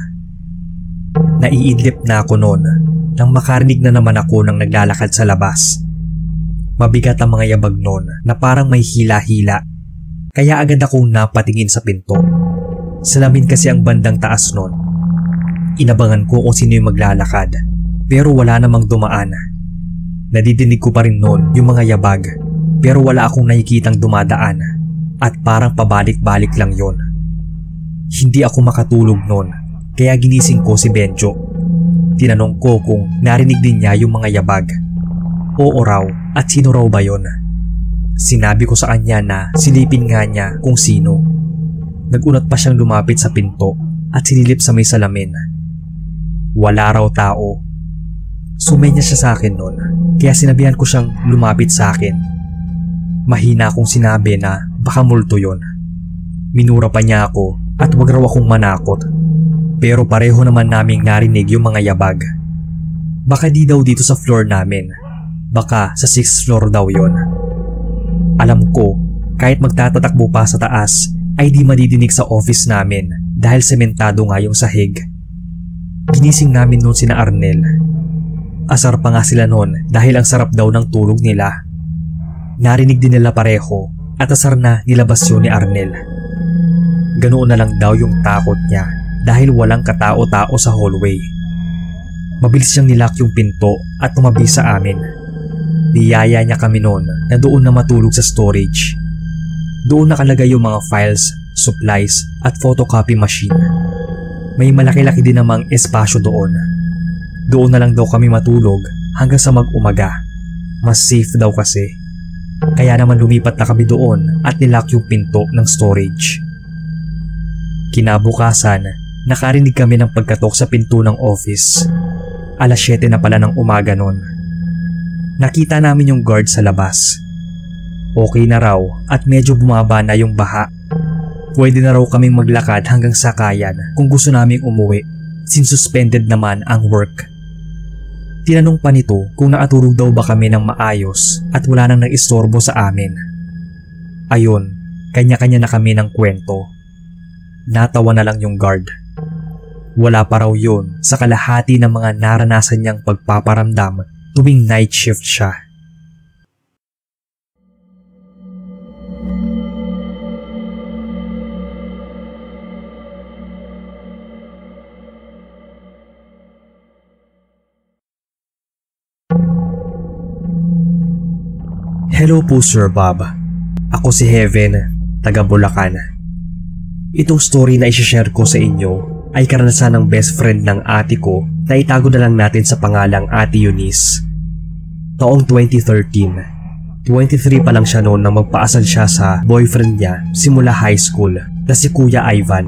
Naiidlip na ako noon nang makarinig na naman ako ng naglalakad sa labas. Mabigat ang mga yabag noon na parang may hila-hila. Kaya agad akong napatingin sa pinto. Salamin kasi ang bandang taas noon. Inabangan ko kung sino yung maglalakad pero wala namang dumaan. Nadidinig ko pa rin noon yung mga yabag pero wala akong nakikitang dumadaan at parang pabalik-balik lang yon. Hindi ako makatulog noon kaya ginising ko si Benjo. Tinanong ko kung narinig din niya yung mga yabag. Oo raw at sino raw ba yon? Sinabi ko sa kanya na silipin nga niya kung sino. Nagunat pa siyang lumapit sa pinto at sinilip sa may salamin. Wala raw tao. Sumenya siya sa akin noon kaya sinabihan ko siyang lumapit sa akin. Mahina akong sinabi na baka multo yon. Minura pa niya ako at wag raw akong manakot. Pero pareho naman naming narinig yung mga yabag. Baka di daw dito sa floor namin. Baka sa sixth floor daw yon. Alam ko kahit magtatatakbo pa sa taas ay di madidinig sa office namin dahil sementado nga yung sahig. Ginising namin noon sina Arnel. Asar pa nga sila noon dahil ang sarap daw ng tulog nila. Narinig din nila pareho at asar na nilabas yun ni Arnel. Ganoon na lang daw yung takot niya dahil walang katao-tao sa hallway. Mabilis siyang nilak yung pinto at tumabi sa amin. Niyaya niya kami noon na doon na matulog sa storage. Doon nakalagay yung mga files, supplies at photocopy machine. May malaki-laki din namang espasyo doon. Doon na lang daw kami matulog hanggang sa mag-umaga. Mas safe daw kasi. Kaya naman lumipat na kami doon at nilak yung pinto ng storage. Kinabukasan, nakarinig kami ng pagkatok sa pinto ng office. alas siyete na pala ng umaga noon. nakita namin yung guard sa labas. Okay na raw at medyo bumaba na yung baha. Pwede na raw kaming maglakad hanggang sakayan kung gusto naming umuwi since suspended naman ang work. Tinanong pa nito kung nakatulog daw ba kami ng maayos at wala nang nag-istorbo sa amin. Ayun, kanya-kanya na kami ng kwento. Natawa na lang yung guard. Wala pa raw yun sa kalahati ng mga naranasan niyang pagpaparamdam tuwing night shift siya. Hello po Sir Bob. Ako si Heaven, taga Bulacan. Itong story na isi-share ko sa inyo ay karanasan ng best friend ng ate ko na itago na lang natin sa pangalang Ate Eunice. Taong twenty thirteen, twenty-three pa lang siya noon nang magpaasal siya sa boyfriend niya simula high school na si Kuya Ivan.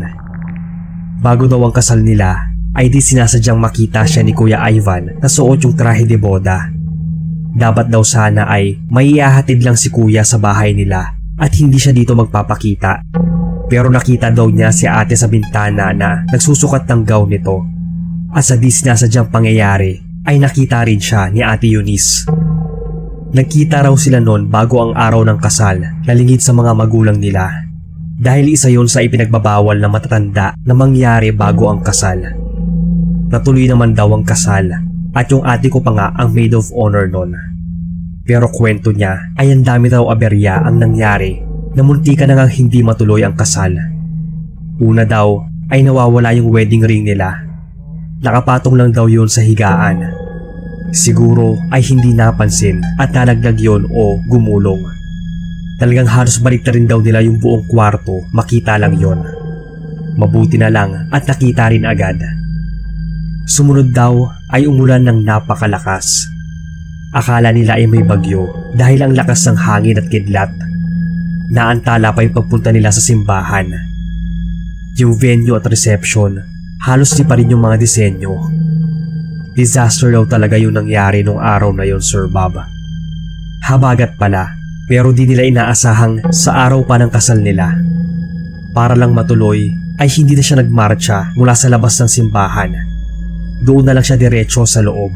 Bago daw ang kasal nila ay di sinasadyang makita siya ni Kuya Ivan na suot yung trahe de boda. Dapat daw sana ay maiahatid lang si Kuya sa bahay nila at hindi siya dito magpapakita. Pero nakita daw niya si ate sa bintana na nagsusukat ng gown nito. At sa di sinasadyang pangyayari ay nakita rin siya ni Ate Eunice. Nagkita raw sila noon bago ang araw ng kasal na lingid sa mga magulang nila. Dahil isa yon sa ipinagbabawal na matatanda na mangyari bago ang kasal. Natuloy naman daw ang kasal at yung ate ko pa nga ang maid of honor noon. Pero kwento niya ay ang dami daw aberya ang nangyari na muntika na ngang hindi matuloy ang kasal. Una daw ay nawawala yung wedding ring nila. Nakapatong lang daw yun sa higaan. Siguro ay hindi napansin at nalaglag yun o gumulong. Talagang halos balik na rin daw nila yung buong kwarto, makita lang yon. Mabuti na lang at nakita rin agad. Sumunod daw ay umulan ng napakalakas. Akala nila ay may bagyo dahil ang lakas ng hangin at kidlat. Naantala pa yung pagpunta nila sa simbahan. Yung venue at reception, halos di pa rin yung mga disenyo. Disaster daw talaga yung nangyari nung araw na yon, Sir Bob. Habagat pala, pero di nila inaasahang sa araw pa ng kasal nila. Para lang matuloy, ay hindi na siya nagmarcha mula sa labas ng simbahan. Doon na lang siya diretso sa loob.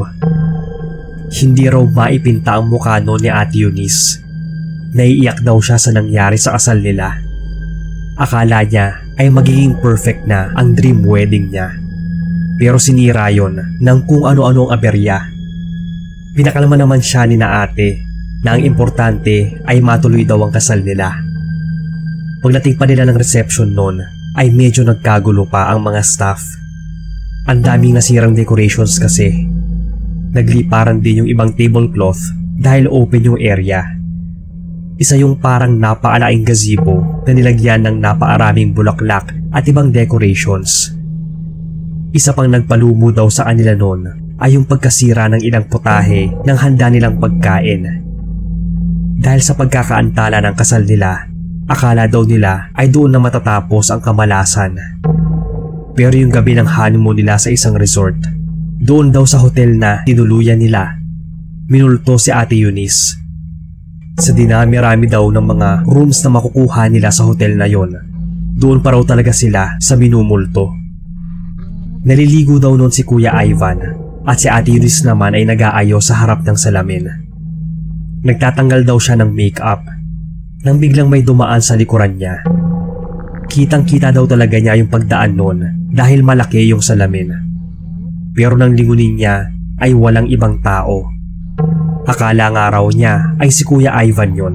Hindi raw maipinta ang mukha noon ni Ate Eunice. Naiiyak daw siya sa nangyari sa kasal nila. Akala niya ay magiging perfect na ang dream wedding niya. Pero sinira yon ng kung ano-anong aberya. Pinakalma naman siya ni na ate na ang importante ay matuloy daw ang kasal nila. Pagdating pa nila ng reception noon ay medyo nagkagulo pa ang mga staff. Ang daming nasirang decorations kasi. Nagliparan din yung ibang tablecloth dahil open yung area. Isa yung parang napaalaing gazebo na nilagyan ng napaaraming bulaklak at ibang decorations. Isa pang nagpalumo daw sa kanila noon ay yung pagkasira ng ilang putahe ng handa nilang pagkain. Dahil sa pagkakaantala ng kasal nila, akala daw nila ay doon na matatapos ang kamalasan. Pero yung gabi ng honeymoon nila sa isang resort, doon daw sa hotel na tinuluyan nila, minulto si Ate Eunice. Sa dinami-rami daw ng mga rooms na makukuha nila sa hotel na yon, doon pa raw talaga sila sa minumulto. Naliligo daw noon si Kuya Ivan at si Ate Eunice naman ay nag-aayos sa harap ng salamin. Nagtatanggal daw siya ng makeup nang biglang may dumaan sa likuran niya. Kitang-kita daw talaga niya yung pagdaan noon dahil malaki yung salamin. Pero nang lingunin niya ay walang ibang tao. Akala nga raw niya ay si Kuya Ivan yon.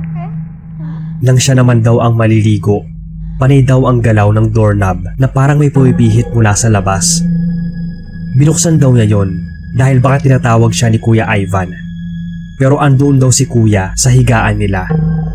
Nang siya naman daw ang maliligo, panay daw ang galaw ng doorknob na parang may pumipihit mula sa labas. Binuksan daw niya yon dahil baka tinatawag siya ni Kuya Ivan. Pero andoon daw si Kuya sa higaan nila.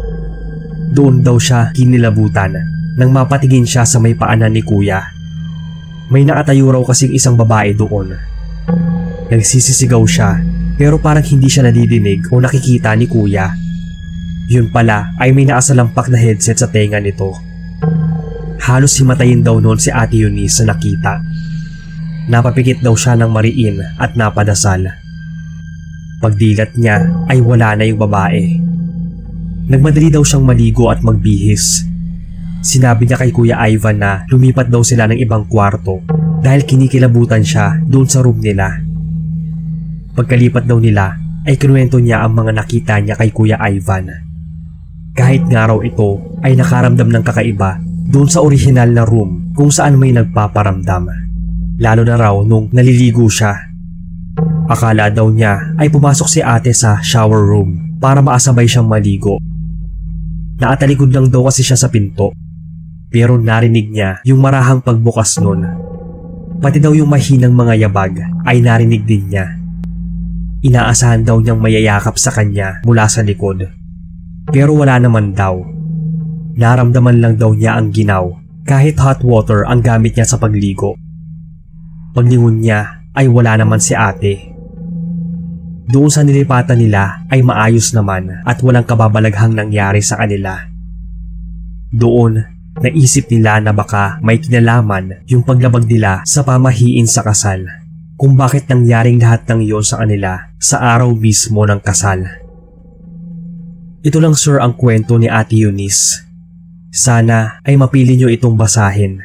Doon daw siya kinilabutan nang mapatingin siya sa may paanan ni Kuya. May nakatayo raw kasing isang babae doon. Nagsisisigaw siya pero parang hindi siya nadidinig o nakikita ni Kuya. Yun pala ay may nakasalampak na headset sa tenga nito. Halos himatayin daw noon si Ate Eunice na nakita. Napapikit daw siya ng mariin at napadasal. Pagdilat niya ay wala na yung babae. Nagmadali daw siyang maligo at magbihis. Sinabi niya kay Kuya Ivan na lumipat daw sila ng ibang kwarto dahil kinikilabutan siya doon sa room nila. Pagkalipat daw nila ay kinuwento niya ang mga nakita niya kay Kuya Ivan. Kahit nga raw ito ay nakaramdam ng kakaiba doon sa orihinal na room kung saan may nagpaparamdam. Lalo na raw nung naliligo siya. Akala daw niya ay pumasok si ate sa shower room para maasabay siyang maligo. Naatalikod lang daw kasi siya sa pinto. Pero narinig niya yung marahang pagbukas nun. Pati daw yung mahinang mga yabag ay narinig din niya. Inaasahan daw niyang mayayakap sa kanya mula sa likod. Pero wala naman daw. Naramdaman lang daw niya ang ginaw kahit hot water ang gamit niya sa pagligo. Paglingon niya ay wala naman si ate. Doon sa nilipatan nila ay maayos naman at walang kababalaghang nangyari sa kanila. Doon, naisip nila na baka may kinalaman yung paglabag nila sa pamahiin sa kasal. Kung bakit nangyaring lahat ng iyon sa kanila sa araw mismo ng kasal. Ito lang sir ang kwento ni Ate Eunice. Sana ay mapili nyo itong basahin.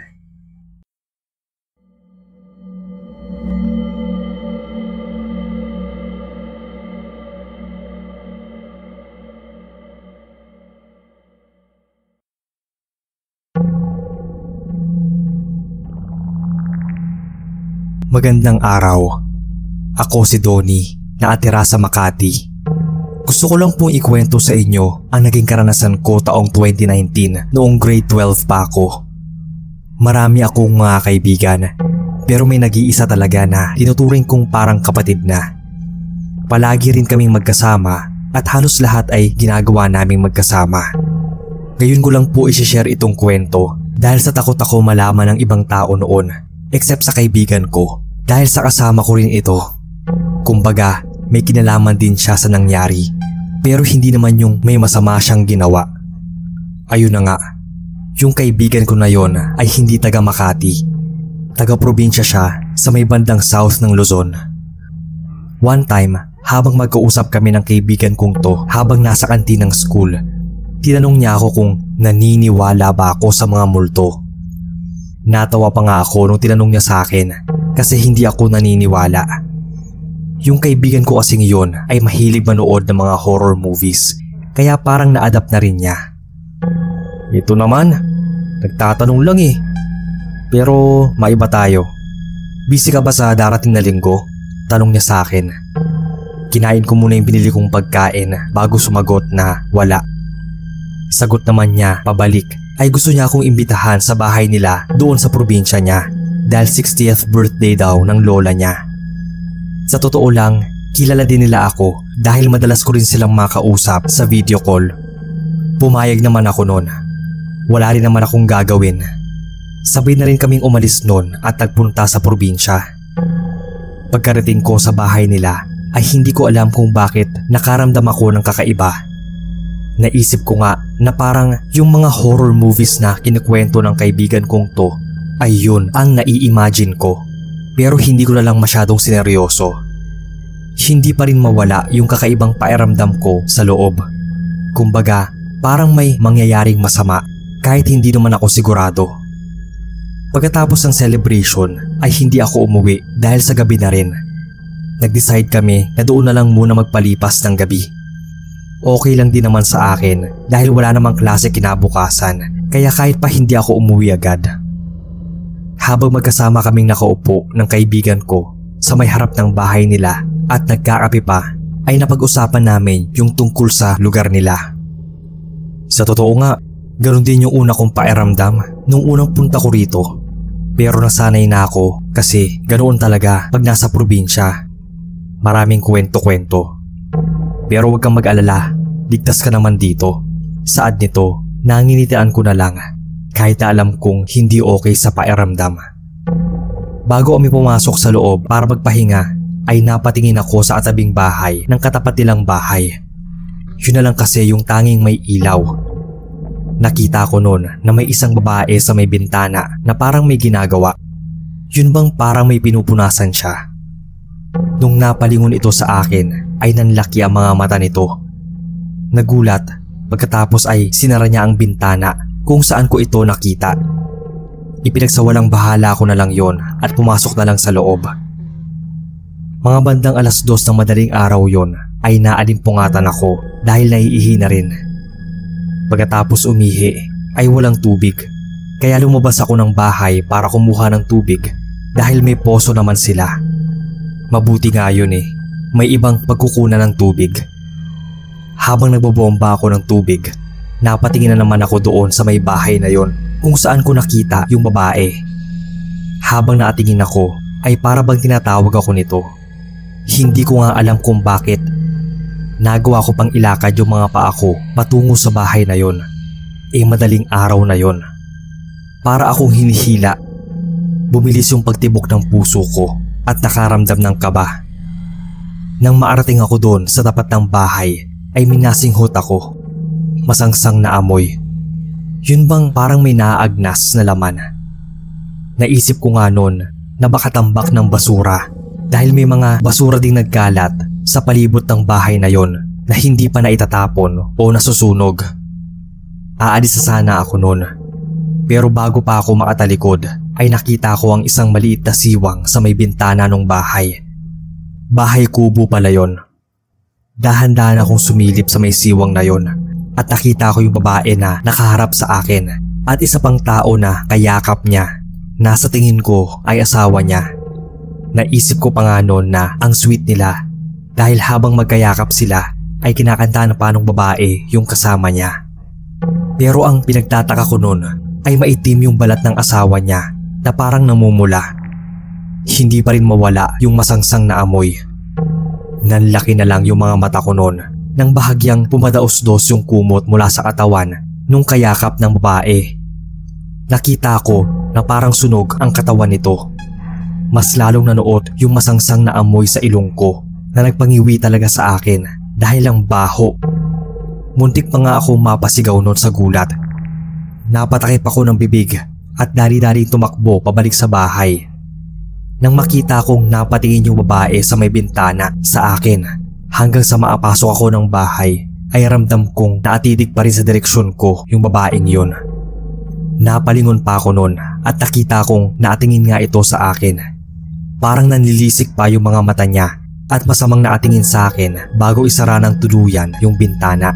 Magandang araw. Ako si Donnie, nakatira sa Makati. Gusto ko lang pong ikwento sa inyo ang naging karanasan ko taong twenty nineteen noong grade twelve pa ako. Marami akong mga kaibigan, pero may nag-iisa talaga na tinuturing kong parang kapatid na. Palagi rin kaming magkasama at halos lahat ay ginagawa naming magkasama. Ngayon ko lang po isi-share itong kwento dahil sa takot ako malaman ng ibang tao noon, except sa kaibigan ko. Dahil sa kasama ko rin ito. Kumbaga, may kinalaman din siya sa nangyari. Pero hindi naman yung may masama siyang ginawa. Ayun na nga, yung kaibigan ko na yon ay hindi taga Makati. Taga probinsya siya sa may bandang south ng Luzon. One time, habang magkausap kami ng kaibigan kong to habang nasa kantin ng school, tinanong niya ako kung naniniwala ba ako sa mga multo. Natawa pa nga ako nung tinanong niya sa akin kasi hindi ako naniniwala. Yung kaibigan ko kasing yun ay mahilig manood ng mga horror movies kaya parang na-adapt na rin niya. Ito naman, nagtatanong lang eh. Pero maiba tayo. Busy ka ba sa darating na linggo? Tanong niya sa akin. Kinain ko muna yung binili kong pagkain bago sumagot na wala. Sagot naman niya pabalik ay gusto niya akong imbitahan sa bahay nila doon sa probinsya niya dahil sixtieth birthday daw ng lola niya. Sa totoo lang, kilala din nila ako dahil madalas ko rin silang makausap sa video call. Pumayag naman ako noon. Wala rin naman akong gagawin. Sabay na rin kaming umalis noon at nagpunta sa probinsya. Pagkarating ko sa bahay nila ay hindi ko alam kung bakit nakaramdam ako ng kakaiba. Naisip ko nga na parang yung mga horror movies na kinikwento ng kaibigan kong to ay yun ang nai-imagine ko. Pero hindi ko na lang masyadong sineryoso. Hindi pa rin mawala yung kakaibang pakiramdam ko sa loob. Kumbaga, parang may mangyayaring masama kahit hindi naman ako sigurado. Pagkatapos ng celebration ay hindi ako umuwi dahil sa gabi na rin. Nag-decide kami na doon na lang muna magpalipas ng gabi. Okay lang din naman sa akin dahil wala namang klase kinabukasan kaya kahit pa hindi ako umuwi agad. Habang magkasama kaming nakaupo ng kaibigan ko sa may harap ng bahay nila at nagkakape pa ay napag-usapan namin yung tungkol sa lugar nila. Sa totoo nga, ganun din yung una kong pakiramdam nung unang punta ko rito. Pero nasanay na ako kasi ganoon talaga pag nasa probinsya. Maraming kwento-kwento. Pero huwag kang mag-alala, ligtas ka naman dito. Saad nito, nanginitian ko na lang kahit na alam kong hindi okay sa pakiramdam. Bago kami pumasok sa loob para magpahinga, ay napatingin ako sa katabing bahay ng katapat nilang bahay. Yun na lang kasi yung tanging may ilaw. Nakita ko noon na may isang babae sa may bintana na parang may ginagawa. Yun bang parang may pinupunasan siya? Nung napalingon ito sa akin, ay nanlaki ang mga mata nito. Nagulat, pagkatapos ay sinara niya ang bintana kung saan ko ito nakita. Ipinagsawalang bahala ko na lang yon at pumasok na lang sa loob. Mga bandang alas dos ng madaling araw yon ay naalimpungatan ako dahil naiihi na rin. Pagkatapos umihi ay walang tubig, kaya lumabas ako ng bahay para kumuha ng tubig dahil may poso naman sila. Mabuti nga yun eh, may ibang pagkukunan ng tubig. Habang nagbobomba ako ng tubig, napatingin na naman ako doon sa may bahay na yon kung saan ko nakita yung babae. Habang naatingin ako ay para bang tinatawag ako nito. Hindi ko nga alam kung bakit. Nagawa ko pang ilakad yung mga paa ko patungo sa bahay na yon. Eh madaling araw na yon. Para akong hinihila. Bumilis yung pagtibok ng puso ko at nakaramdam ng kaba. Nang maarating ako doon sa tapat ng bahay ay minasinghot ako. Masangsang na amoy. Yun bang parang may naaagnas na laman? Naisip ko nga noon na baka tambak ng basura dahil may mga basura ding nagkalat sa palibot ng bahay na yon na hindi pa naitatapon o nasusunog. Aalis na sana ako noon. Pero bago pa ako makatalikod ay nakita ko ang isang maliit na siwang sa may bintana ng bahay. Bahay kubo pala yon. Dahan-dahan akong sumilip sa may siwang na yon at nakita ko yung babae na nakaharap sa akin at isa pang tao na kayakap niya. Nasa tingin ko ay asawa niya. Naisip ko pa nga noon na ang sweet nila dahil habang magkayakap sila ay kinakantahan pa ng babae yung kasama niya. Pero ang pinagtataka ko noon ay maitim yung balat ng asawa niya na parang namumula. Hindi pa rin mawala yung masangsang na amoy. Nanlaki na lang yung mga mata ko noon nang bahagyang pumadaos-dos yung kumot mula sa katawan nung kayakap ng babae. Nakita ko na parang sunog ang katawan nito. Mas lalong nanuot yung masangsang na amoy sa ilong ko na nagpangiwi talaga sa akin dahil ang baho. Muntik pa nga ako mapasigaw noon sa gulat. Napatakip ako ng bibig at dali-daling tumakbo pabalik sa bahay. Nang makita kong napatingin yung babae sa may bintana sa akin hanggang sa maapasok ako ng bahay ay ramdam kong naatitig pa rin sa direksyon ko yung babaeng yun. Napalingon pa ako noon at nakita kong naatingin nga ito sa akin. Parang nanlilisik pa yung mga mata niya at masamang nakatingin sa akin bago isara ng tuluyan yung bintana.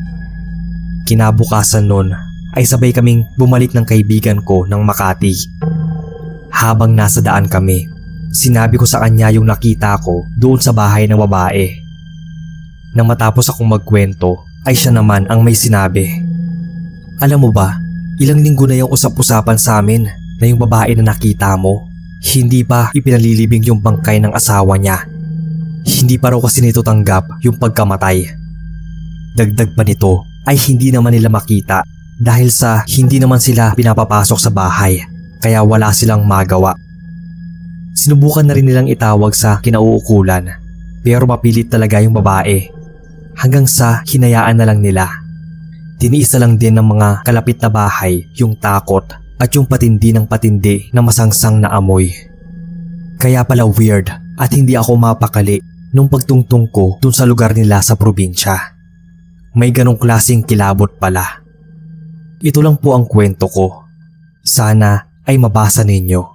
Kinabukasan nun ay sabay kaming bumalik ng kaibigan ko ng Makati. Habang nasa daan kami, sinabi ko sa kanya yung nakita ko doon sa bahay ng babae. Nang matapos akong magkwento ay siya naman ang may sinabi. Alam mo ba, ilang linggo na yung usap-usapan sa amin na yung babae na nakita mo hindi pa ipinalilibing yung bangkay ng asawa niya. Hindi pa raw kasi nito tanggap yung pagkamatay. Dagdag pa nito ay hindi naman nila makita dahil sa hindi naman sila pinapapasok sa bahay kaya wala silang magawa. Sinubukan na rin nilang itawag sa kinauukulan pero mapilit talaga yung babae hanggang sa hinayaan na lang nila. Tiniis na lang din ng mga kalapit na bahay yung takot at yung patindi ng patindi na masangsang na amoy. Kaya pala weird at hindi ako mapakali nung pagtungtong ko dun sa lugar nila sa probinsya. May ganong klaseng kilabot pala. Ito lang po ang kwento ko. Sana ay mabasa ninyo.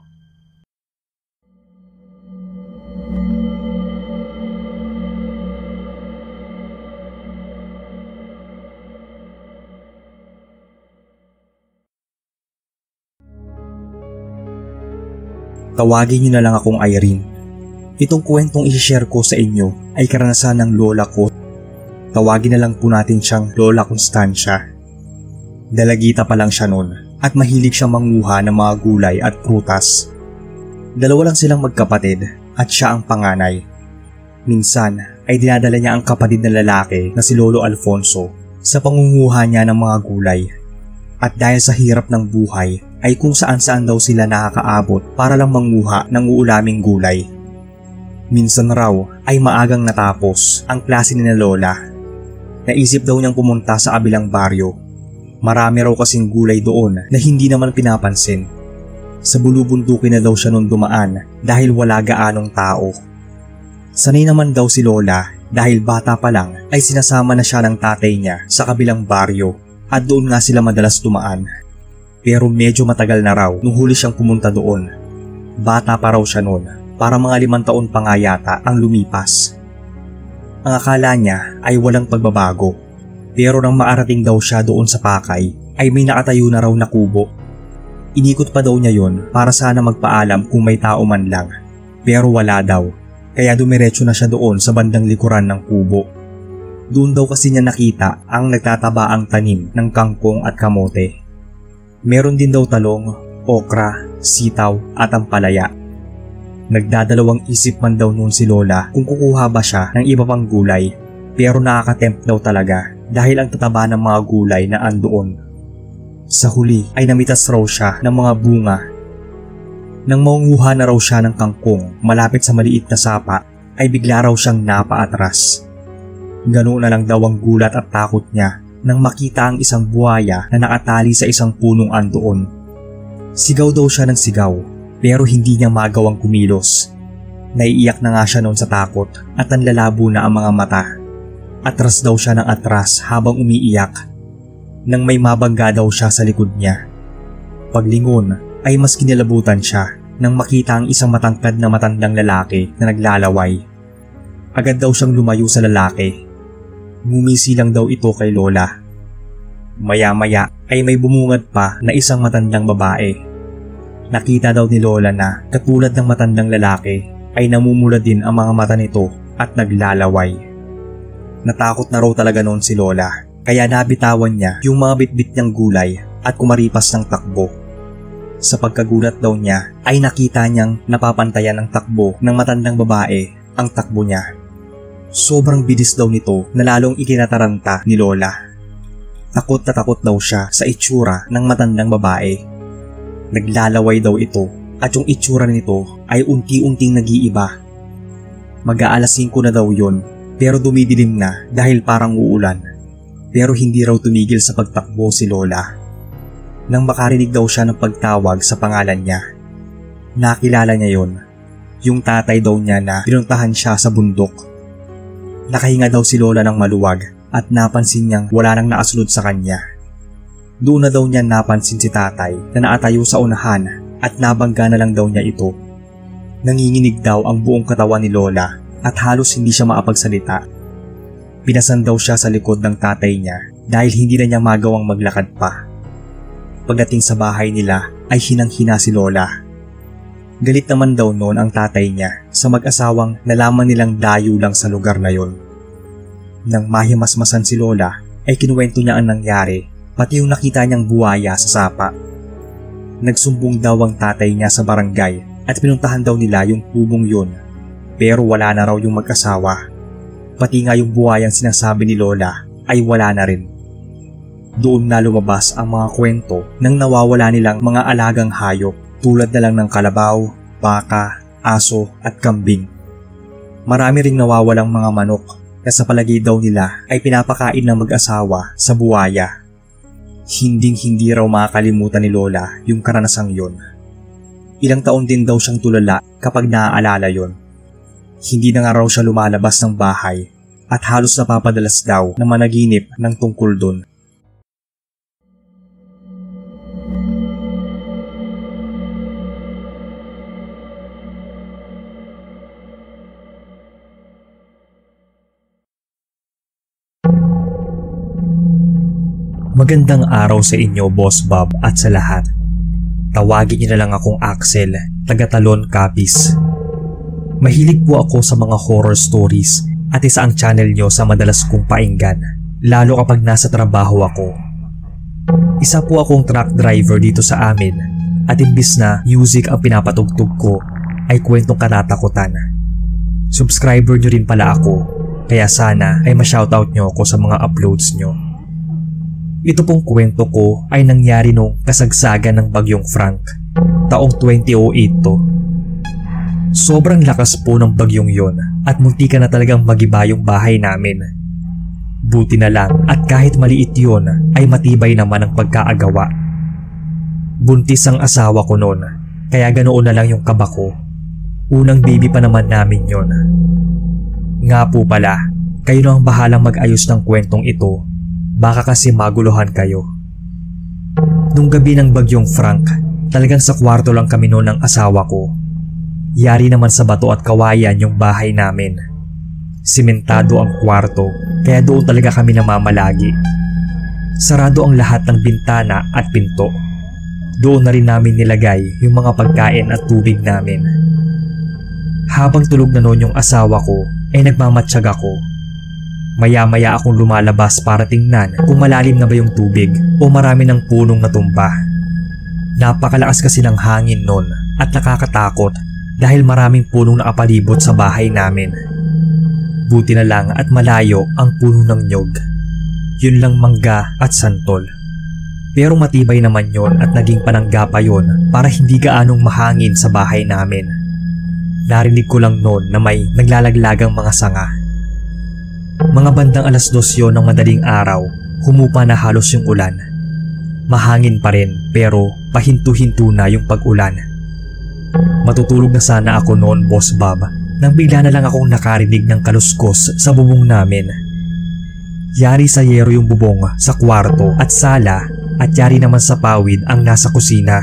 Tawagin niyo na lang akong Irene. Itong kwentong i-share ko sa inyo ay karanasan ng lola ko. Tawagin na lang po natin siyang Lola Constancia. Dalagita pa lang siya noon at mahilig siyang manguha ng mga gulay at prutas. Dalawa lang silang magkapatid at siya ang panganay. Minsan ay dinadala niya ang kapatid na lalaki na si Lolo Alfonso sa pangunguha niya ng mga gulay. At dahil sa hirap ng buhay ay kung saan-saan daw sila nakakaabot para lang manguha ng uulaming gulay. Minsan raw ay maagang natapos ang klase ni na Lola. Naisip daw niyang pumunta sa kabilang baryo. Marami raw kasing gulay doon na hindi naman pinapansin. Sa bulubundukin na daw siya noon dumaan dahil wala gaanong tao. Sanay naman daw si Lola dahil bata pa lang ay sinasama na siya ng tatay niya sa kabilang baryo at doon nga sila madalas dumaan. Pero medyo matagal na raw nung huli siyang pumunta doon. Bata pa raw siya noon, para mga limang taon pa nga yata ang lumipas. Ang akala niya ay walang pagbabago, pero nang maarating daw siya doon sa Pakay ay may nakatayo na raw na kubo. Inikot pa daw niya yon para sana magpaalam kung may tao man lang, pero wala daw, kaya dumiretso na siya doon sa bandang likuran ng kubo. Doon daw kasi niya nakita ang nagtatabaang tanim ng kangkong at kamote. Meron din daw talong, okra, sitaw at ampalaya. Nagdadalawang isip man daw noon si Lola kung kukuha ba siya ng iba pang gulay, pero nakakatempt daw talaga dahil ang tataba ng mga gulay na andoon. Sa huli ay namitas raw siya ng mga bunga. Nang maunguha na raw siya ng kangkong malapit sa maliit na sapa ay bigla raw siyang napaatras. Ganoon na lang daw ang gulat at takot niya nang makita ang isang buhaya na nakatali sa isang punong andoon. Sigaw daw siya ng sigaw pero hindi niya magawang kumilos. Naiiyak na nga siya noon sa takot at nanlalabo na ang mga mata. Atras daw siya ng atras habang umiiyak. Nang may mabangga daw siya sa likod niya. Paglingon ay mas kinilabutan siya nang makita ang isang matangkad na matandang lalaki na naglalaway. Agad daw siyang lumayo sa lalaki. Ngumisi lang daw ito kay Lola. Maya-maya ay may bumungad pa na isang matandang babae. Nakita daw ni Lola na katulad ng matandang lalaki ay namumula din ang mga mata nito at naglalaway. Natakot na raw talaga noon si Lola kaya nabitawan niya yung mga bitbit niyang gulay at kumaripas ng takbo. Sa pagkagulat daw niya ay nakita niyang napapantayan ng takbo ng matandang babae ang takbo niya. Sobrang bilis daw nito na lalong ikinataranta ni Lola. Takot na takot daw siya sa itsura ng matandang babae. Naglalaway daw ito at yung itsura nito ay unti-unting nag-iiba. Mag-aalas singko na daw yon pero dumidilim na dahil parang uulan. Pero hindi raw tumigil sa pagtakbo si Lola. Nang makarinig daw siya ng pagtawag sa pangalan niya. Nakilala niya yon, yung tatay daw niya na pinuntahan siya sa bundok. Nakahinga daw si Lola ng maluwag at napansin niyang wala nang nakasunod sa kanya. Doon na daw niya napansin si tatay na nakatayo sa unahan at nabangga na lang daw niya ito. Nanginginig daw ang buong katawan ni Lola at halos hindi siya makapagsalita. Pinasan daw siya sa likod ng tatay niya dahil hindi na niya magawang maglakad pa. Pagdating sa bahay nila ay hinang-hina si Lola. Galit naman daw noon ang tatay niya sa mag-asawang nalaman nilang dayo lang sa lugar na yon. Nang mahimasmasan si Lola ay kinuwento niya ang nangyari pati yung nakita niyang buhaya sa sapa. Nagsumbong daw ang tatay niya sa barangay at pinuntahan daw nila yung kubong yon pero wala na raw yung mag-asawa. Pati nga yung buhayang sinasabi ni Lola ay wala na rin. Doon na lumabas ang mga kwento ng nawawala nilang mga alagang hayop tulad na lang ng kalabaw, baka, aso at kambing. Marami ring nawawalang mga manok na sa palagay daw nila ay pinapakain ng mag-asawa sa buwaya. Hinding-hindi raw makakalimutan ni Lola yung karanasang yon. Ilang taon din daw siyang tulala kapag naaalala yon. Hindi na nga raw siya lumalabas ng bahay at halos napapadalas daw na managinip ng tungkol dun. Magandang araw sa inyo, Boss Bob, at sa lahat. Tawagin niyo na lang akong Axel, taga Talon, Capiz. Mahilig po ako sa mga horror stories at isa ang channel nyo sa madalas kong painggan, lalo kapag nasa trabaho ako. Isa po akong truck driver dito sa amin at imbis na music ang pinapatugtog ko ay kwentong katatakutan. Subscriber nyo rin pala ako, kaya sana ay ma-shoutout nyo ako sa mga uploads nyo. Ito pong kwento ko ay nangyari nung kasagsagan ng Bagyong Frank, taong twenty oh eight to. Sobrang lakas po ng bagyong yon at muntikan na talagang magiba yung bahay namin. Buti na lang at kahit maliit yon ay matibay naman ang pagkaagawa. Buntis ang asawa ko noon, kaya ganoon na lang yung kaba ko. Unang baby pa naman namin yon. Nga po pala, kayo na ang bahalang mag-ayos ng kwentong ito. Baka kasi maguluhan kayo. Nung gabi ng bagyong Frank, talagang sa kwarto lang kami noon ng asawa ko. Yari naman sa bato at kawayan yung bahay namin. Simentado ang kwarto, kaya doon talaga kami namamalagi. Sarado ang lahat ng bintana at pinto. Doon na rin namin nilagay yung mga pagkain at tubig namin. Habang tulog na noon yung asawa ko, ay nagmamatsyag ako. Maya-maya akong lumalabas para tingnan kung malalim na ba yung tubig o marami ng punong natumba. Napakalakas kasi ng hangin noon at nakakatakot dahil maraming punong nakapalibot sa bahay namin. Buti na lang at malayo ang puno ng nyog. Yun lang mangga at santol. Pero matibay naman yon at naging panangga pa yon para hindi gaanong mahangin sa bahay namin. Narinig ko lang noon na may naglalaglagang mga sanga. Mga bandang alas dos yon ng madaling araw, humupa na halos yung ulan. Mahangin pa rin pero pahinto-hinto na yung pag-ulan. Matutulog na sana ako noon, Boss Bob, nang bigla na lang akong nakarinig ng kaluskos sa bubong namin. Yari sa yero yung bubong sa kwarto at sala at yari naman sa pawid ang nasa kusina.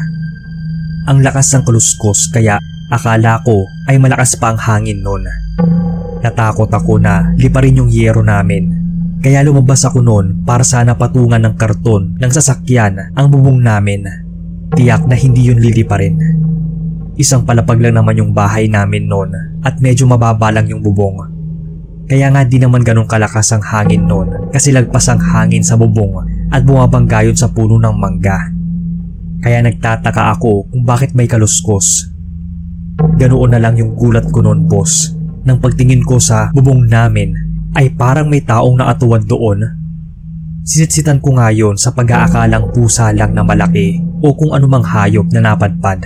Ang lakas ng kaluskos kaya akala ko ay malakas pa ang hangin noon. Natakot ako na liparin yung yero namin. Kaya lumabas ako noon para sana patungan ng karton ng sasakyan ang bubong namin. Tiyak na hindi yun liliparin. Isang palapag lang naman yung bahay namin noon at medyo mababa lang yung bubong. Kaya nga di naman ganun kalakas ang hangin noon kasi lagpas ang hangin sa bubong at bumabangga yun sa puno ng mangga. Kaya nagtataka ako kung bakit may kaluskos. Ganoon na lang yung gulat ko noon, boss. Nang pagtingin ko sa bubong namin ay parang may taong nakatuwad doon. Sinitsitan ko nga yun sa pag-aakalang pusa lang na malaki o kung anumang hayop na napadpad.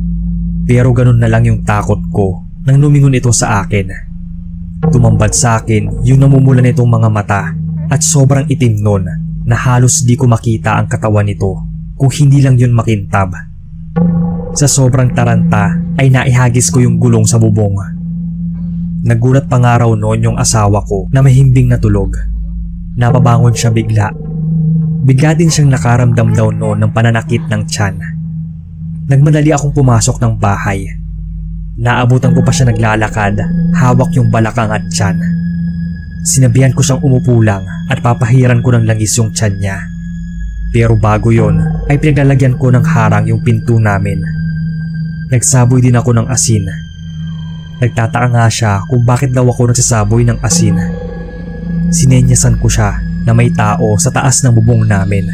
Pero ganun na lang yung takot ko nang lumingon ito sa akin. Tumambad sa akin yung namumula nitong mga mata at sobrang itim nun na halos di ko makita ang katawan nito kung hindi lang yun makintab. Sa sobrang taranta ay naihagis ko yung gulong sa bubong. Nagulat pa nga raw noon yung asawa ko na mahimbing na tulog. Napabangon siya bigla. Bigla din siyang nakaramdam daw noon ng pananakit ng tiyan. Nagmadali akong pumasok ng bahay. Naabutan ko pa siya naglalakad, hawak yung balakang at tiyan. Sinabihan ko siyang umupo lang at papahiran ko ng langis yung tiyan niya. Pero bago yon ay pinaglalagyan ko ng harang yung pinto namin. Nagsaboy din ako ng asin. Nagtataka nga siya kung bakit daw ako nagsasaboy ng asin. Sinenyasan ko siya na may tao sa taas ng bubong namin.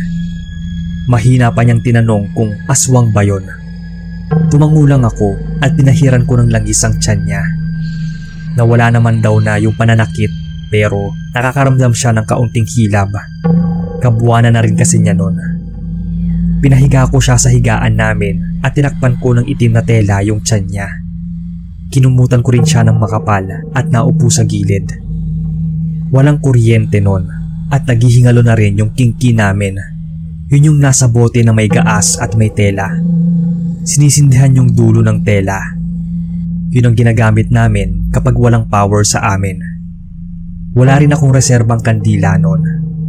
Mahina pa niyang tinanong kung aswang ba yon. Tumangulang ako at pinahiran ko ng langis ang tiyan niya. Nawala naman daw na yung pananakit pero nakakaramdam siya ng kaunting hilab. Kabuwanan na rin kasi niya nun. Pinahiga ko siya sa higaan namin at tinakpan ko ng itim na tela yung tiyan niya. Kinumutan ko rin siya ng makapal at naupo sa gilid. Walang kuryente nun at naghihingalo na rin yung kingki namin. Yun yung nasa bote na may gaas at may tela. Sinisindihan yung dulo ng tela. Yun ang ginagamit namin kapag walang power sa amin. Wala rin akong reserbang kandila nun.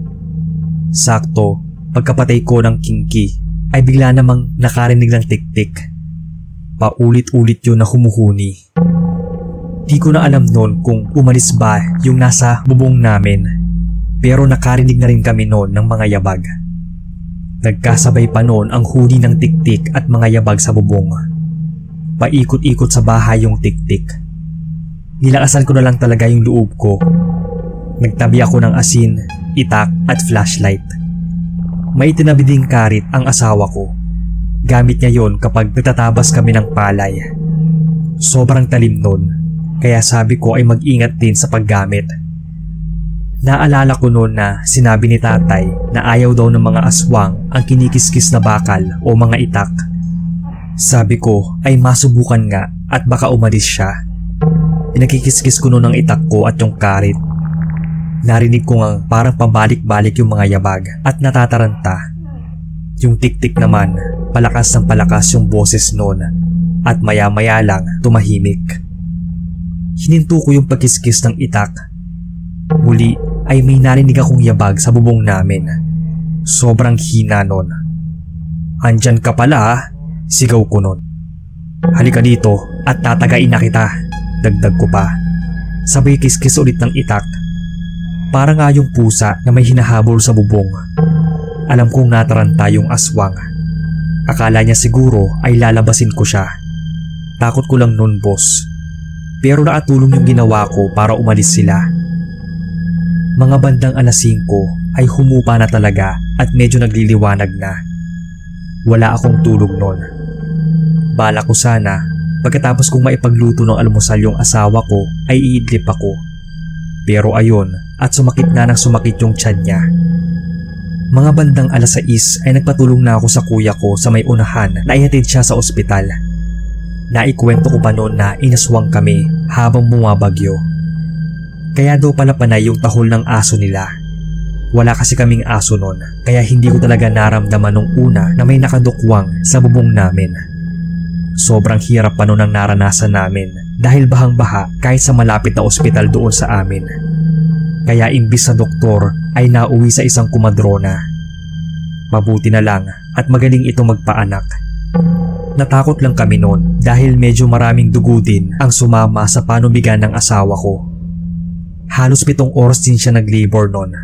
Sakto, pagkapatay ko ng kingki ay bigla namang nakarinig ng tik-tik. Paulit-ulit yun na humuhuni. Di ko na alam noon kung umalis ba yung nasa bubong namin, pero nakarinig na rin kami noon ng mga yabag. Nagkasabay pa noon ang huni ng tik-tik at mga yabag sa bubong. Paikot-ikot sa bahay yung tik-tik. Nilakasan ko na lang talaga yung loob ko. Nagtabi ako ng asin, itak at flashlight. May tinabi ding karit ang asawa ko. Gamit niya yon kapag nagtatabas kami ng palay. Sobrang talim nun, kaya sabi ko ay mag-ingat din sa paggamit. Naalala ko noon na sinabi ni tatay na ayaw daw ng mga aswang ang kinikiskis na bakal o mga itak. Sabi ko ay masubukan nga at baka umalis siya. Pinakikiskis ko noon ang itak ko at yung karit. Narinig ko ngang parang pabalik-balik yung mga yabag at natataranta. Yung tik-tik naman, palakas ng palakas yung boses noon at maya-maya lang tumahimik. Hininto ko yung pagkiskis ng itak. Muli ay may narinig akong yabag sa bubong namin. Sobrang hina nun. "Andyan ka pala," sigaw ko nun. "Halika dito at tatagain na kita," dagdag ko pa. Sabay kiskis ulit ng itak. Para nga yung pusa na may hinahabol sa bubong. Alam kong nataranta yung aswang. Akala niya siguro ay lalabasin ko siya. Takot ko lang nun, boss. Pero nakatulong yung ginawa ko para umalis sila. Mga bandang alas singko ay humupa na talaga at medyo nagliliwanag na. Wala akong tulog nun. Bala ko sana pagkatapos kong maipagluto ng almusal yung asawa ko ay iidlip ako. Pero ayon at sumakit na ng sumakit yung tiyan niya. Mga bandang alas sais ay nagpatulong na ako sa kuya ko sa may unahan na ihatid siya sa ospital. Naikwento ko pa noon na inaswang kami habang bumabagyo. Kaya daw pala panay yung tahol ng aso nila. Wala kasi kaming aso noon kaya hindi ko talaga naramdaman nung una na may nakadukwang sa bubong namin. Sobrang hirap pa noon ang naranasan namin dahil bahang-baha kahit sa malapit na ospital doon sa amin. Kaya imbis na doktor ay nauwi sa isang kumadrona. Mabuti na lang at magaling ito magpaanak. Natakot lang kami noon dahil medyo maraming dugo din ang sumama sa panubigan ng asawa ko. Halos pitong oras din siya nag-labor noon.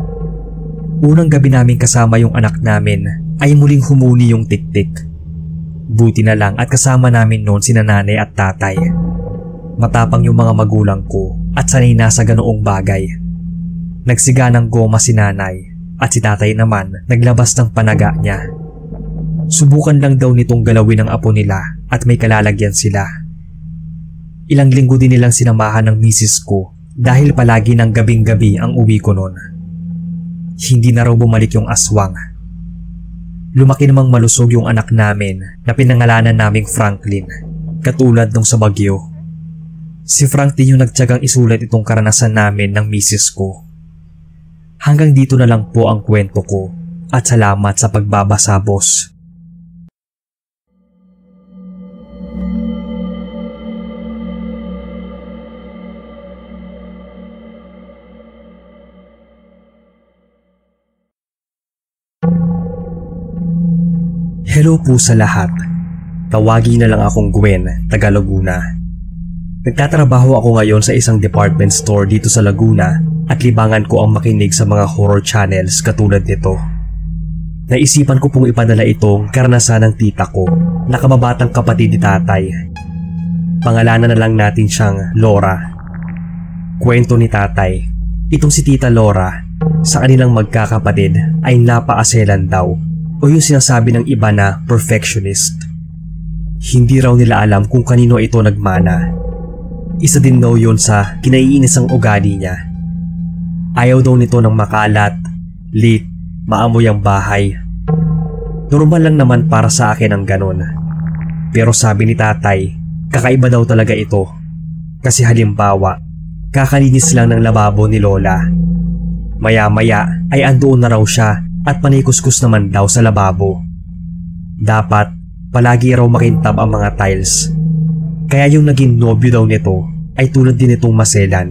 Unang gabi namin kasama yung anak namin ay muling humuni yung tiktik. Buti na lang at kasama namin noon sina nanay at tatay. Matapang yung mga magulang ko at sanay na sa ganoong bagay. Nagsiga ng goma si nanay at si tatay naman naglabas ng panaga niya. Subukan lang daw nitong galawin ang apo nila at may kalalagyan sila. Ilang linggo din nilang sinamahan ng misis ko dahil palagi ng gabing-gabi ang uwi ko noon. Hindi na raw bumalik yung aswang. Lumaki namang malusog yung anak namin na pinangalanan naming Franklin, katulad nung sa Bagyo. Si Frank din yung nagtiyagang isulat itong karanasan namin ng misis ko. Hanggang dito na lang po ang kwento ko at salamat sa pagbabasa, boss. Hello po sa lahat. Tawagin na lang akong Gwen, taga Laguna. Nagtatrabaho ako ngayon sa isang department store dito sa Laguna at libangan ko ang makinig sa mga horror channels katulad nito. Naisipan ko pong ipadala itong karanasan ng tita ko na kababatang kapatid ni tatay. Pangalanan na lang natin siyang Laura. Kwento ni tatay, itong si tita Laura sa kanilang magkakapatid ay napaaselan daw o yung sinasabi ng iba na perfectionist. Hindi raw nila alam kung kanino ito nagmana. Isa din daw yun sa kinaiinisang ugali niya. Ayaw daw nito ng makalat, lit, maamoy ang bahay. Normal lang naman para sa akin ang ganon. Pero sabi ni tatay, kakaiba daw talaga ito. Kasi halimbawa, kakalinis lang ng lababo ni Lola. Maya-maya ay andoon na raw siya at panikuskus naman daw sa lababo. Dapat palagi raw makintab ang mga tiles. Kaya yung naging nobyo daw nito ay tulad din itong maselan.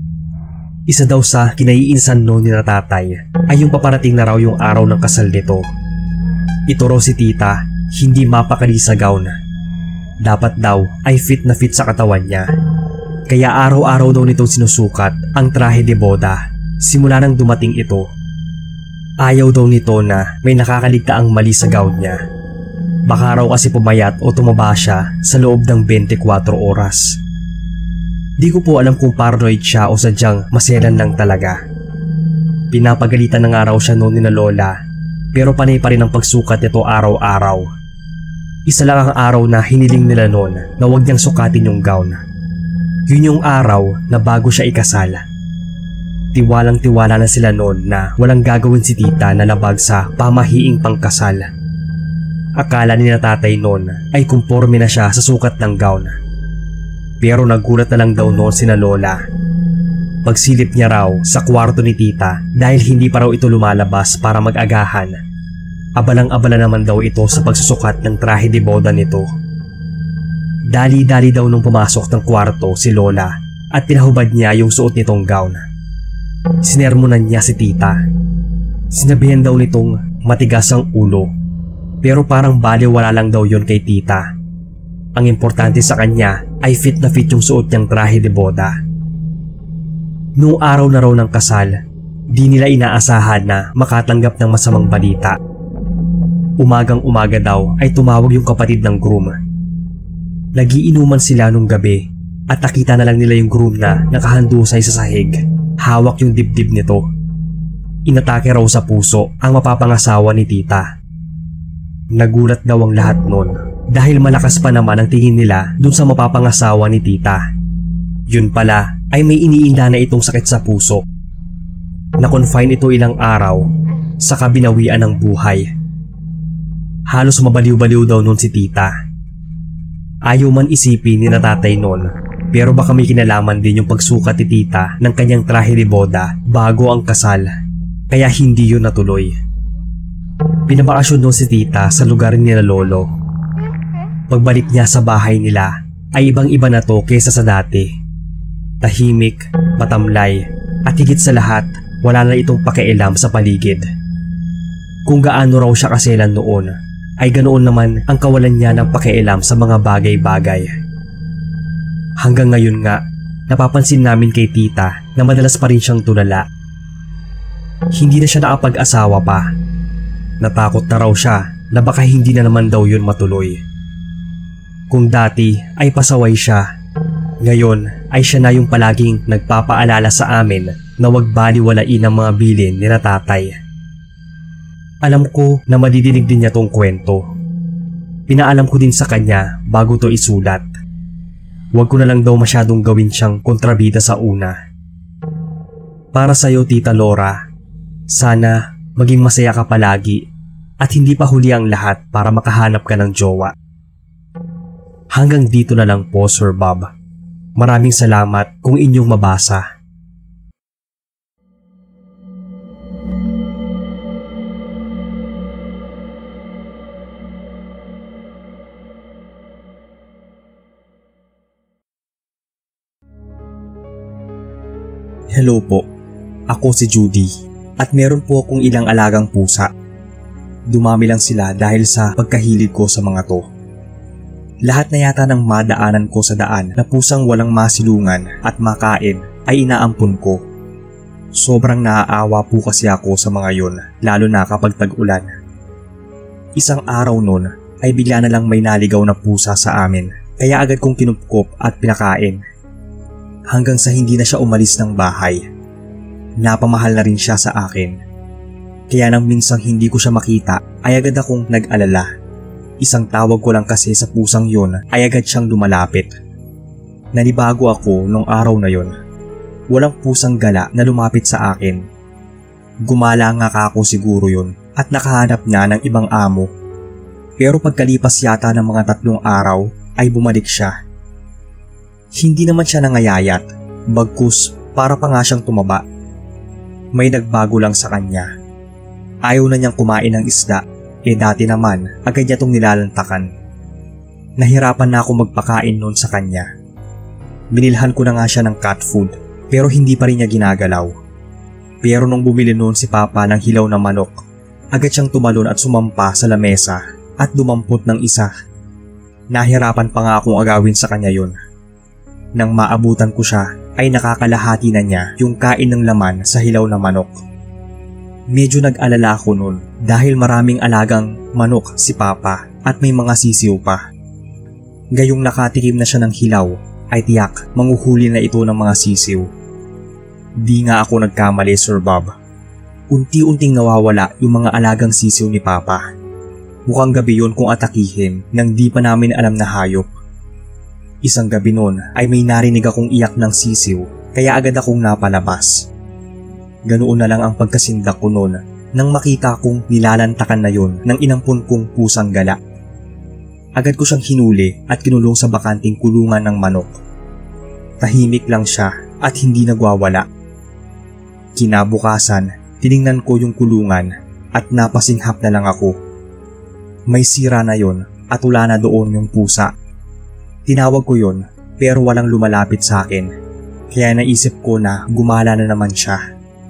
Isa daw sa kinaiinsan noon ni tatay ay yung paparating na raw yung araw ng kasal nito. Ito raw si tita, hindi mapakali sa gown. Dapat daw ay fit na fit sa katawan niya. Kaya araw-araw daw nitong sinusukat ang trahe de boda simula nang dumating ito. Ayaw daw nito na may nakakaligtaang mali sa gown niya. Baka raw kasi pumayat o tumaba siya sa loob ng twenty-four oras. Di ko po alam kung paranoid siya o sadyang maselan lang talaga. Pinapagalitan na nga raw siya noon ni na Lola, pero panay pa rin ang pagsukat nito araw-araw. Isa lang ang araw na hiniling nila noon na huwag niyang sukatin yung gown. Yun yung araw na bago siya ikasal. Tiwalang tiwala na sila noon na walang gagawin si tita na labag sa pamahiing pangkasal. Akala ni na tatay noon ay kumporme na siya sa sukat ng gown. Pero nagulat na lang daw noon si na Lola. Pagsilip niya raw sa kwarto ni tita dahil hindi pa raw ito lumalabas para mag-agahan. Abalang-abala naman daw ito sa pagsusukat ng trahe de boda nito. Dali-dali daw nung pumasok ng kwarto si Lola at pinahubad niya yung suot nitong gown. Sinermonan niya si tita. Sinabihan daw nitong matigas ang ulo, pero parang baliwala lang daw yon kay tita. Ang importante sa kanya ay fit na fit yung suot niyang trahe de boda. Noong araw na raw ng kasal, di nila inaasahan na makatanggap ng masamang balita. Umagang umaga daw ay tumawag yung kapatid ng groom. Nagiinuman sila nung gabi at nakita na lang nila yung groom na nakahandusay sa sahig, hawak yung dibdib nito. Inatake raw sa puso ang mapapangasawa ni tita. Nagulat daw ang lahat nun dahil malakas pa naman ang tingin nila dun sa mapapangasawa ni tita. Yun pala ay may iniinda na itong sakit sa puso. Na-confine ito ilang araw sa kabinawian ng buhay. Halos mabaliw-baliw daw nun si tita. Ayaw man isipin ni na tatay nun, pero baka may kinalaman din yung pagsukat ni tita ng kanyang trahe de boda bago ang kasal, kaya hindi yun natuloy. Pinabakasyon doon si tita sa lugar nila lolo. Pagbalik niya sa bahay nila ay ibang iba na to kesa sa dati. Tahimik, matamlay, at higit sa lahat wala na itong pakialam sa paligid. Kung gaano raw siya kaselan noon, ay ganoon naman ang kawalan niya ng pakialam sa mga bagay-bagay. Hanggang ngayon nga, napapansin namin kay tita na madalas pa rin siyang tulala. Hindi na siya nakapag-asawa pa. Natakot na raw siya na baka hindi na naman daw yun matuloy. Kung dati ay pasaway siya, ngayon ay siya na yung palaging nagpapaalala sa amin na wag baliwalain ang mga bilin ni na tatay. Alam ko na madidinig din niya tong kwento. Pinaalam ko din sa kanya bago to isulat. Huwag ko na lang daw masyadong gawin siyang kontrabida sa una. Para sa'yo, Tita Laura, sana maging masaya ka palagi at hindi pa huli ang lahat para makahanap ka ng jowa. Hanggang dito na lang po, Sir Bob. Maraming salamat kung inyong mabasa. Hello po, ako si Judy at meron po akong ilang alagang pusa. Dumami lang sila dahil sa pagkahilig ko sa mga to. Lahat na yata ng madaanan ko sa daan na pusang walang masilungan at makain ay inaampun ko. Sobrang naaawa po kasi ako sa mga yon, lalo na kapag tag-ulan. Isang araw nun ay bigla na lang may naligaw na pusa sa amin, kaya agad kong kinupkop at pinakain. Hanggang sa hindi na siya umalis ng bahay. Napamahal na rin siya sa akin. Kaya nang minsang hindi ko siya makita ay agad akong nag-alala. Isang tawag ko lang kasi sa pusang yun ay agad siyang lumalapit. Nanibago ako nung araw na yun. Walang pusang gala na lumapit sa akin. Gumala nga ako siguro yun at nakahanap na ng ibang amo. Pero pagkalipas yata ng mga tatlong araw ay bumalik siya. Hindi naman siya nangayayat, bagkus para pa nga siyang tumaba. May nagbago lang sa kanya. Ayaw na niyang kumain ng isda, eh dati naman agad niya tong nilalantakan. Nahirapan na ako magpakain noon sa kanya. Binilhan ko na nga siya ng cat food, pero hindi pa rin niya ginagalaw. Pero nung bumili noon si Papa ng hilaw na manok, agad siyang tumalon at sumampa sa lamesa at dumampot ng isa. Nahirapan pa nga akong agawin sa kanya yun. Nang maabutan ko siya ay nakakalahati na niya yung kain ng laman sa hilaw na manok. Medyo nag-alala ako nun dahil maraming alagang manok si Papa at may mga sisiw pa. Gayong nakatikim na siya ng hilaw ay tiyak manguhuli na ito ng mga sisiw. Di nga ako nagkamali, Sir Bob. Unti-unting nawawala yung mga alagang sisiw ni Papa. Mukhang gabi yun kung atakihin nang di pa namin alam na hayop. Isang gabi noon ay may narinig akong iyak ng sisiw kaya agad akong napalabas. Ganoon na lang ang pagkasindak ko noon nang makita kong nilalantakan na yon ng inampun kong pusang gala. Agad ko siyang hinuli at kinulong sa bakanting kulungan ng manok. Tahimik lang siya at hindi nagwawala. Kinabukasan, tiningnan ko yung kulungan at napasinghap na lang ako. May sira na yon at wala na doon yung pusa. Tinawag ko yon pero walang lumalapit sa akin, kaya naisip ko na gumala na naman siya.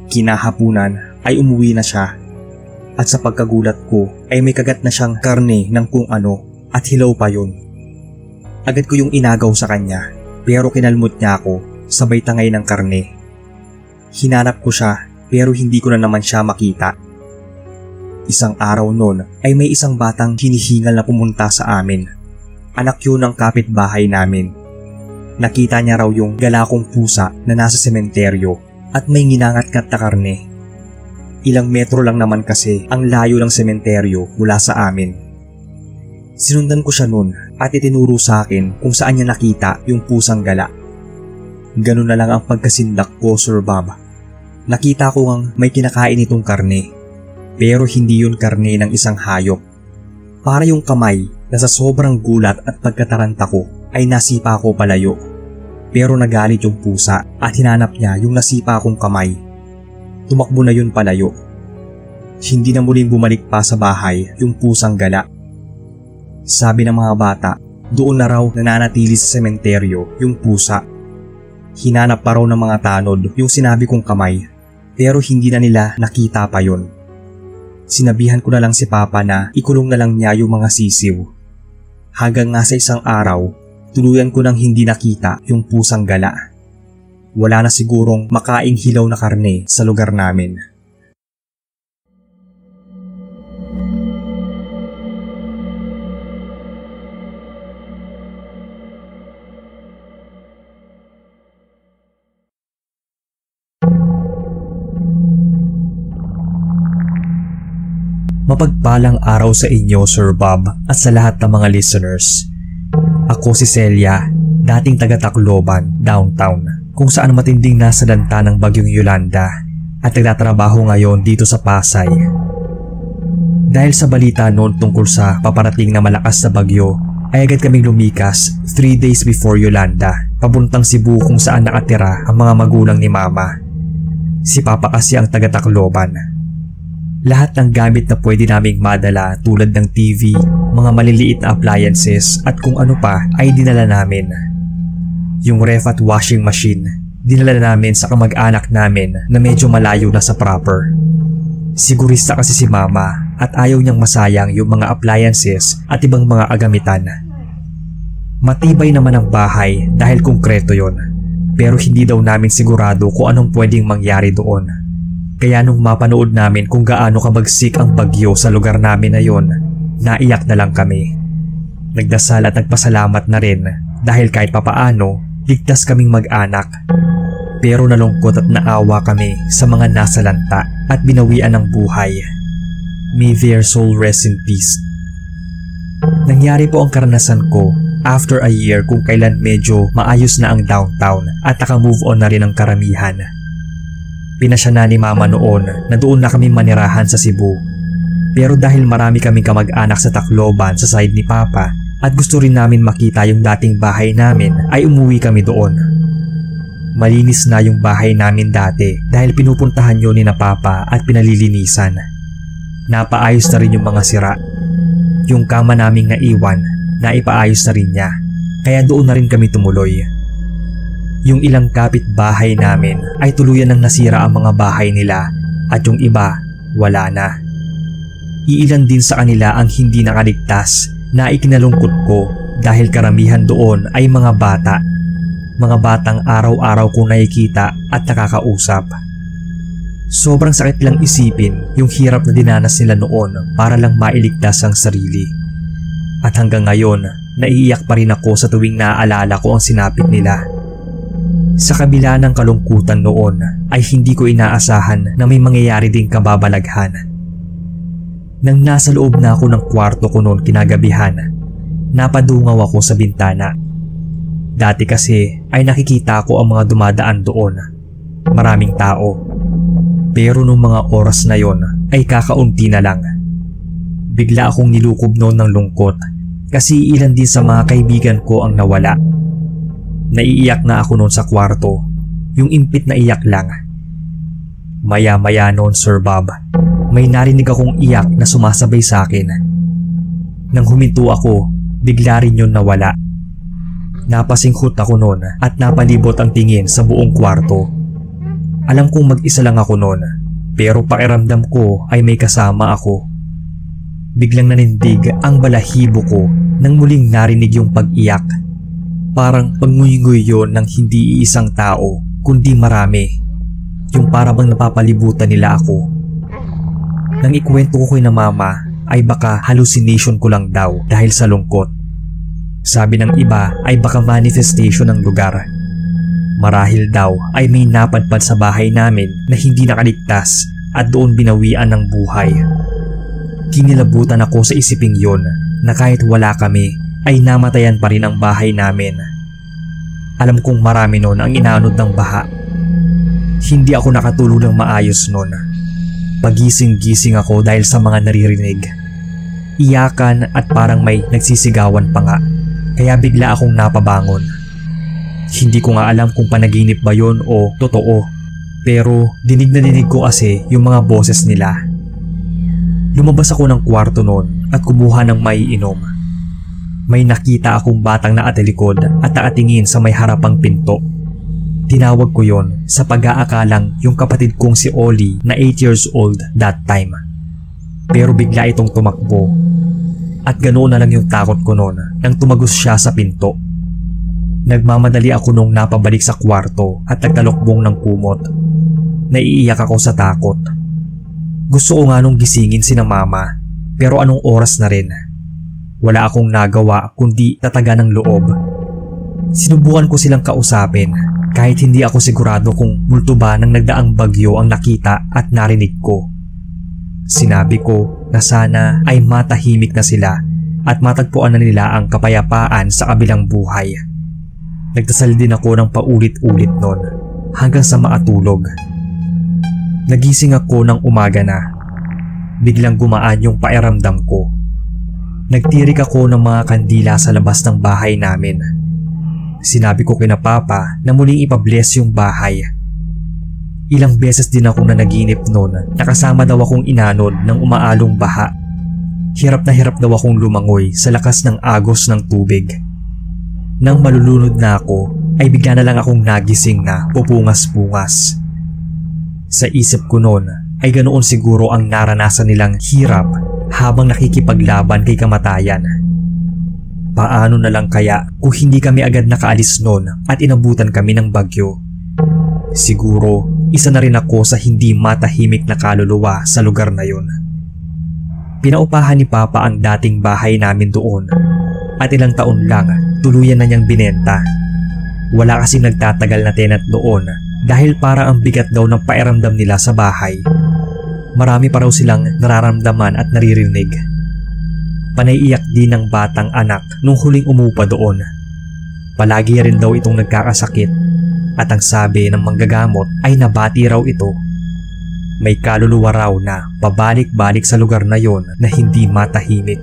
Kinahapunan ay umuwi na siya. At sa pagkagulat ko ay may kagat na siyang karne ng kung ano at hilaw pa yun. Agad ko yung inagaw sa kanya pero kinalmot niya ako sabay tangay ng karne. Hinanap ko siya pero hindi ko na naman siya makita. Isang araw noon ay may isang batang hinihingal na pumunta sa amin. Anak yun ng kapitbahay namin. Nakita niya raw yung galakong pusa na nasa sementeryo at may nginangat-ngat na karne. Ilang metro lang naman kasi ang layo ng sementeryo mula sa amin. Sinundan ko siya noon at itinuro sa akin kung saan niya nakita yung pusang gala. Ganun na lang ang pagkasindak ko, Sir Bob. Nakita ko ngang may kinakain itong karne. Pero hindi yun karne ng isang hayop. Para yung kamay na sa sobrang gulat at pagkataranta ko ay nasipa ko palayo. Pero nagalit yung pusa at hinanap niya yung nasipa kong kamay. Tumakbo na yun palayo. Hindi na muling bumalik pa sa bahay yung pusang gala. Sabi ng mga bata, doon na raw nananatili sa sementeryo yung pusa. Hinanap pa raw ng mga tanod yung sinabi kong kamay pero hindi na nila nakita pa yun. Sinabihan ko na lang si Papa na ikulong na lang niya yung mga sisiw. Hanggang nga sa isang araw, tuluyan ko nang hindi nakita yung pusang gala. Wala na sigurong makaing hilaw na karne sa lugar namin. Mapagpalang araw sa inyo, Sir Bob, at sa lahat ng mga listeners. Ako si Celia, dating taga-Tacloban, downtown, kung saan matinding nasalanta ng bagyong Yolanda at nagtatrabaho ngayon dito sa Pasay. Dahil sa balita noon tungkol sa paparating na malakas na bagyo, ay agad kaming lumikas three days before Yolanda, papuntang Cebu kung saan nakatira ang mga magulang ni Mama. Si Papa kasi ang taga-Tacloban. Lahat ng gamit na pwede naming madala tulad ng T V, mga maliliit na appliances at kung ano pa ay dinala namin. Yung ref at washing machine, dinala namin sa kamag-anak namin na medyo malayo na sa proper. Sigurista kasi si Mama at ayaw niyang masayang yung mga appliances at ibang mga agamitan. Matibay naman ang bahay dahil konkreto yon, pero hindi daw namin sigurado kung anong pwedeng mangyari doon. Kaya nung mapanood namin kung gaano kabagsik ang bagyo sa lugar namin na yon, naiyak na lang kami. Nagdasal at nagpasalamat na rin dahil kahit papaano, ligtas kaming mag-anak. Pero nalungkot at naawa kami sa mga nasalanta at binawian ng buhay. May their soul rest in peace. Nangyari po ang karanasan ko after a year kung kailan medyo maayos na ang downtown at naka-move on na rin ang karamihan. Pinasya na ni Mama noon na doon na kami manirahan sa Cebu. Pero dahil marami kaming kamag-anak sa Tacloban sa side ni Papa at gusto rin namin makita yung dating bahay namin ay umuwi kami doon. Malinis na yung bahay namin dati dahil pinupuntahan yun ni na Papa at pinalilinisan. Napaayos na rin yung mga sira. Yung kama naming naiwan, naipaayos na rin niya. Kaya doon na rin kami tumuloy. Yung ilang kapitbahay namin ay tuluyan ng nasira ang mga bahay nila at yung iba wala na. Iilan din sa kanila ang hindi nakaligtas na ikinalungkot ko dahil karamihan doon ay mga bata. Mga batang araw-araw kong nakikita at nakakausap. Sobrang sakit lang isipin yung hirap na dinanas nila noon para lang mailigtas ang sarili. At hanggang ngayon, naiiyak pa rin ako sa tuwing naaalala ko ang sinapit nila. Sa kabila ng kalungkutan noon ay hindi ko inaasahan na may mangyayari ding kababalaghan. Nang nasa loob na ako ng kwarto ko noon kinagabihan, napadungaw ako sa bintana. Dati kasi ay nakikita ko ang mga dumadaan doon. Maraming tao. Pero nung mga oras na yon ay kakaunti na lang. Bigla akong nilukob noon ng lungkot kasi ilan din sa mga kaibigan ko ang nawala. Naiiyak na ako noon sa kwarto, yung impit na iyak lang. Maya-maya noon, Sir Bob, may narinig akong iyak na sumasabay sa akin. Nang huminto ako, bigla rin yun nawala. Napasinghot ako noon at napalibot ang tingin sa buong kwarto. Alam kong mag-isa lang ako noon, pero pakiramdam ko ay may kasama ako. Biglang nanindig ang balahibo ko nang muling narinig yung pag-iyak. Parang pangunguy yon ng hindi iisang tao, kundi marami. Yung para bang napapalibutan nila ako. Nang ikwento ko kay na mama ay baka hallucination ko lang daw dahil sa lungkot. Sabi ng iba ay baka manifestation ng lugar. Marahil daw ay may napadpad sa bahay namin na hindi nakaligtas at doon binawian ng buhay. Kinilabutan ako sa isiping yon na kahit wala kami ay namatayan pa rin ang bahay namin. Alam kong marami noon ang inaanod ng baha. Hindi ako nakatulog ng maayos noon. Pagising-gising ako dahil sa mga naririnig. Iyakan at parang may nagsisigawan pa nga, kaya bigla akong napabangon. Hindi ko nga alam kung panaginip ba yon o totoo, pero dinig na dinig ko kasi yung mga boses nila. Lumabas ako ng kwarto noon at kumuha ng maiinom. May nakita akong batang nakatalikod at nakatingin sa may harapang pinto. Tinawag ko yon sa pag-aakalang yung kapatid kong si Oli na eight years old that time. Pero bigla itong tumakbo. At ganoon na lang yung takot ko noon nang tumagos siya sa pinto. Nagmamadali ako nung napabalik sa kwarto at nagtalokbong ng kumot. Naiiyak ako sa takot. Gusto ko nga nung gisingin si na mama, pero anong oras na rin. Wala akong nagawa kundi tataga ng loob. Sinubukan ko silang kausapin kahit hindi ako sigurado kung multo ba ng nagdaang bagyo ang nakita at narinig ko. Sinabi ko na sana ay matahimik na sila at matagpuan na nila ang kapayapaan sa kabilang buhay. Nagdasal din ako ng paulit-ulit noon hanggang sa maatulog. Nagising ako ng umaga na. Biglang gumaan yung pakiramdam ko. Nagtirik ako ng mga kandila sa labas ng bahay namin. Sinabi ko kina Papa na muling ipabless yung bahay. Ilang beses din akong nanaginip noon na kasama daw akong inanod ng umaalong baha. Hirap na hirap daw akong lumangoy sa lakas ng agos ng tubig. Nang malulunod na ako ay bigla na lang akong nagising na pupungas-pungas. Sa isip ko noon ay ganoon siguro ang naranasan nilang hirap habang nakikipaglaban kay kamatayan. Paano na lang kaya kung hindi kami agad nakaalis noon at inabutan kami ng bagyo? Siguro isa na rin ako sa hindi matahimik na kaluluwa sa lugar na yun. Pinaupahan ni Papa ang dating bahay namin doon at ilang taon lang tuluyan na niyang binenta. Wala kasing nagtatagal na tenant doon dahil para ang bigat daw ng pairamdam nila sa bahay. Marami pa raw silang nararamdaman at naririnig. Panaiiyak din ng batang anak nung huling umupa doon. Palagi rin daw itong nagkakasakit at ang sabi ng manggagamot ay nabati raw ito. May kaluluwa raw na pabalik-balik sa lugar na yon na hindi matahimik.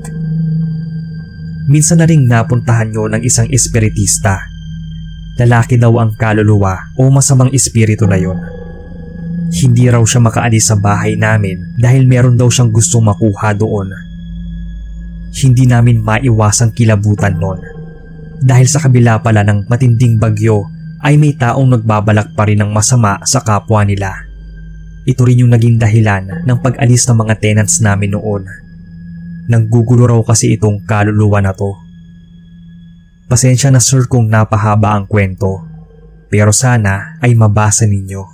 Minsan na ring napuntahan nyo ng isang espiritista. Lalaki daw ang kaluluwa o masamang espiritu na yon. Hindi raw siya makaalis sa bahay namin dahil meron daw siyang gustong makuha doon. Hindi namin maiwasang kilabutan noon. Dahil sa kabila pala ng matinding bagyo ay may taong nagbabalak pa rin ng masama sa kapwa nila. Ito rin yung naging dahilan ng pag-alis ng mga tenants namin noon. Nanggugulo raw kasi itong kaluluwa na to. Pasensya na sir kung napahaba ang kwento, pero sana ay mabasa ninyo.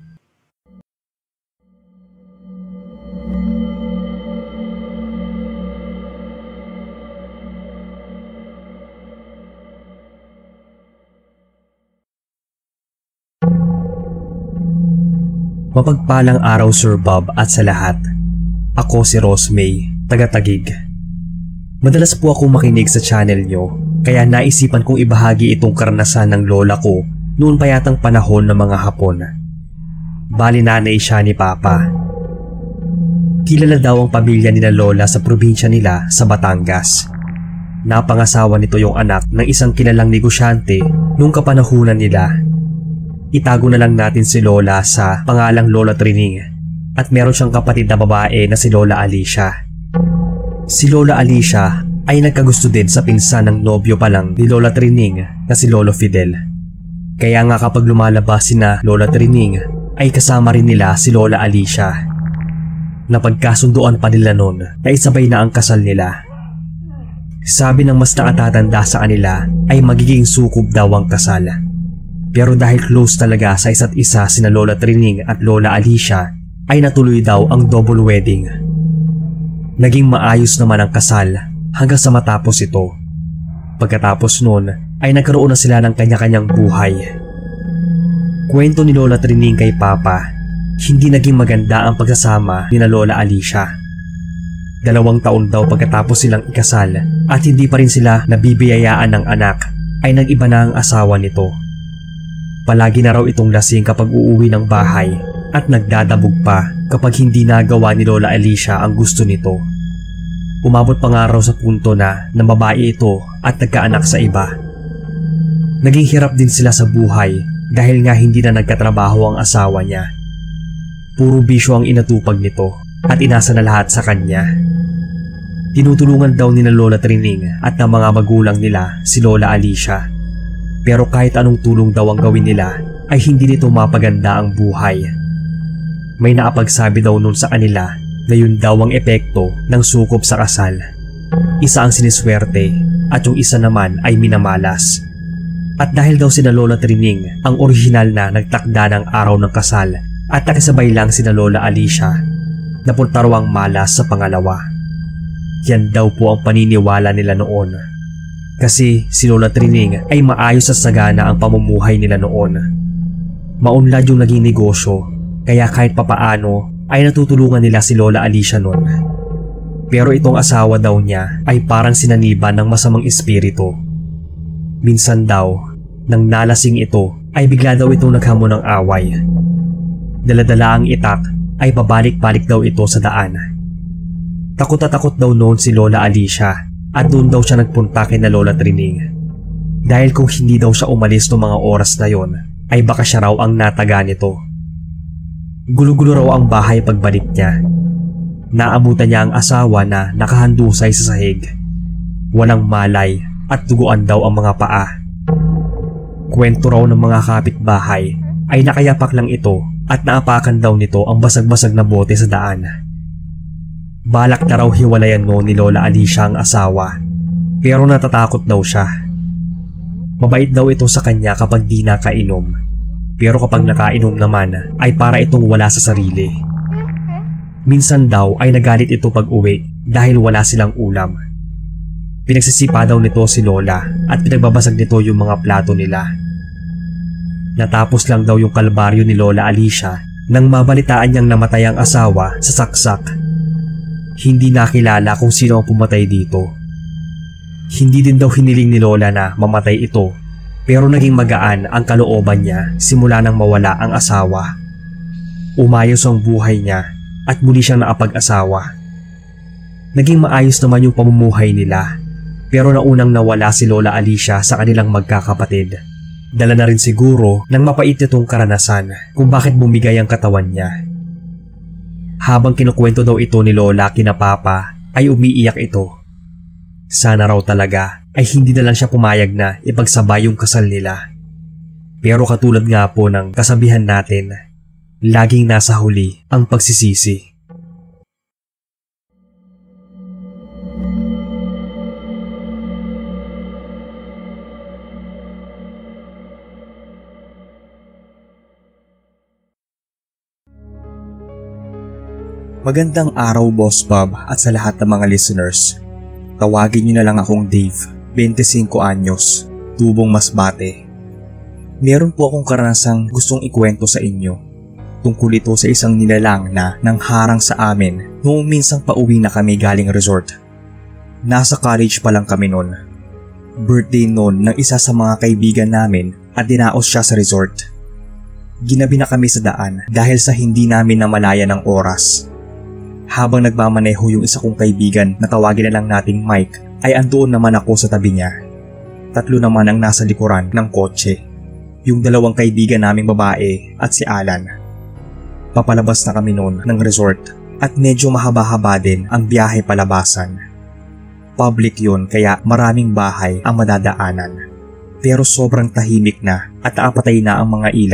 Mapagpalang araw Sir Bob at sa lahat. Ako si Rosemay, taga-Taguig. Madalas po ako makinig sa channel nyo, kaya naisipan kong ibahagi itong karanasan ng lola ko noon pa yatang panahon ng mga Hapon. Bali nanay siya ni Papa. Kilala daw ang pamilya nila lola sa probinsya nila sa Batangas. Napangasawa nito yung anak ng isang kilalang negosyante noong kapanahunan nila. Itago na lang natin si Lola sa pangalang Lola Trining at meron siyang kapatid na babae na si Lola Alicia. Si Lola Alicia ay nagkagusto din sa pinsan ng nobyo pa lang ni Lola Trining na si Lolo Fidel. Kaya nga kapag lumalabas sina Lola Trining ay kasama rin nila si Lola Alicia. Napagkasunduan pa nila noon na isabay na ang kasal nila. Sabi ng mas nakatatanda sa kanila ay magiging sukob daw ang kasal. Pero dahil close talaga sa isa't isa sina Lola Trining at Lola Alicia ay natuloy daw ang double wedding. Naging maayos naman ang kasal hanggang sa matapos ito. Pagkatapos noon ay nagkaroon na sila ng kanya-kanyang buhay. Kwento ni Lola Trining kay Papa, hindi naging maganda ang pagsasama ni na Lola Alicia. Dalawang taon daw pagkatapos silang ikasal at hindi pa rin sila nabibiyayaan ng anak ay nag-iba na ang asawa nito. Palagi na raw itong lasing kapag uuwi ng bahay at nagdadabog pa kapag hindi nagawa ni Lola Alicia ang gusto nito. Umabot pa nga raw sa punto na na babae ito at nagkaanak sa iba. Naging hirap din sila sa buhay dahil nga hindi na nagkatrabaho ang asawa niya. Puro bisyo ang inatupag nito at inasa na lahat sa kanya. Tinutulungan daw ni na Lola Trining at ng mga magulang nila si Lola Alicia. Pero kahit anong tulong daw ang gawin nila ay hindi nito mapaganda ang buhay. May naapagsabi daw nun sa kanila na yun daw ang epekto ng sukob sa kasal. Isa ang siniswerte at yung isa naman ay minamalas. At dahil daw sina Lola Trining ang orihinal na nagtakda ng araw ng kasal at nakisabay lang sina Lola Alicia, napunta raw ang malas sa pangalawa. Yan daw po ang paniniwala nila noon. Kasi si Lola Trining ay maayos at sagana ang pamumuhay nila noon. Maunlad yung naging negosyo, kaya kahit papaano ay natutulungan nila si Lola Alicia noon. Pero itong asawa daw niya ay parang sinaniban ng masamang espiritu. Minsan daw, nang nalasing ito ay bigla daw itong naghamon ng away. Daladala ang itak ay pabalik-balik daw ito sa daan. Takot na takot daw noon si Lola Alicia at doon daw siya nagpunta kay na Lola Trining. Dahil kung hindi daw siya umalis noong mga oras na yon ay baka siya raw ang nataga nito. Gulo-gulo raw ang bahay pagbalik niya. Naabutan niya ang asawa na nakahandusay sa sahig. Walang malay at duguan daw ang mga paa. Kwento raw ng mga kapitbahay ay nakayapak lang ito at naapakan daw nito ang basag-basag na bote sa daan. Balak na raw hiwalayan noon ni Lola Alicia ang asawa, pero natatakot daw siya. Mabait daw ito sa kanya kapag di nakainom, pero kapag nakainom naman ay para itong wala sa sarili. Minsan daw ay nagalit ito pag uwi dahil wala silang ulam. Pinagsisipa daw nito si Lola at pinagbabasag nito yung mga plato nila. Natapos lang daw yung kalbaryo ni Lola Alicia nang mabalitaan niyang namatay ang asawa sa saksak. Hindi nakilala kung sino ang pumatay dito. Hindi din daw hiniling ni Lola na mamatay ito, pero naging magaan ang kalooban niya simula nang mawala ang asawa. Umayos ang buhay niya at muli siyang naapag-asawa. Naging maayos naman yung pamumuhay nila, pero naunang nawala si Lola Alicia sa kanilang magkakapatid. Dala na rin siguro ng mapait nitong karanasan kung bakit bumigay ang katawan niya. Habang kinukwento daw ito ni Lola kina Papa ay umiiyak ito. Sana raw talaga ay hindi na lang siya pumayag na ipagsabay yung kasal nila. Pero katulad nga po ng kasabihan natin, laging nasa huli ang pagsisisi. Magandang araw, Boss Bob, at sa lahat ng mga listeners. Tawagin niyo na lang akong Dave, twenty-five anyos, tubong Masbate. Meron po akong karanasang gustong ikwento sa inyo. Tungkol ito sa isang nilalang na nangharang sa amin noong minsang pauwi na kami galing resort. Nasa college pa lang kami noon. Birthday noon ng isa sa mga kaibigan namin at dinaos siya sa resort. Ginabi na kami sa daan dahil sa hindi namin namalaya ng oras. Habang nagmamaneho yung isa kong kaibigan na tawagin na lang nating Mike ay andoon naman ako sa tabi niya. Tatlo naman ang nasa likuran ng kotse. Yung dalawang kaibigan naming babae at si Alan. Papalabas na kami noon ng resort at medyo mahaba-haba din ang biyahe palabasan. Public yun kaya maraming bahay ang madadaanan. Pero sobrang tahimik na at naapatay na ang mga ilaw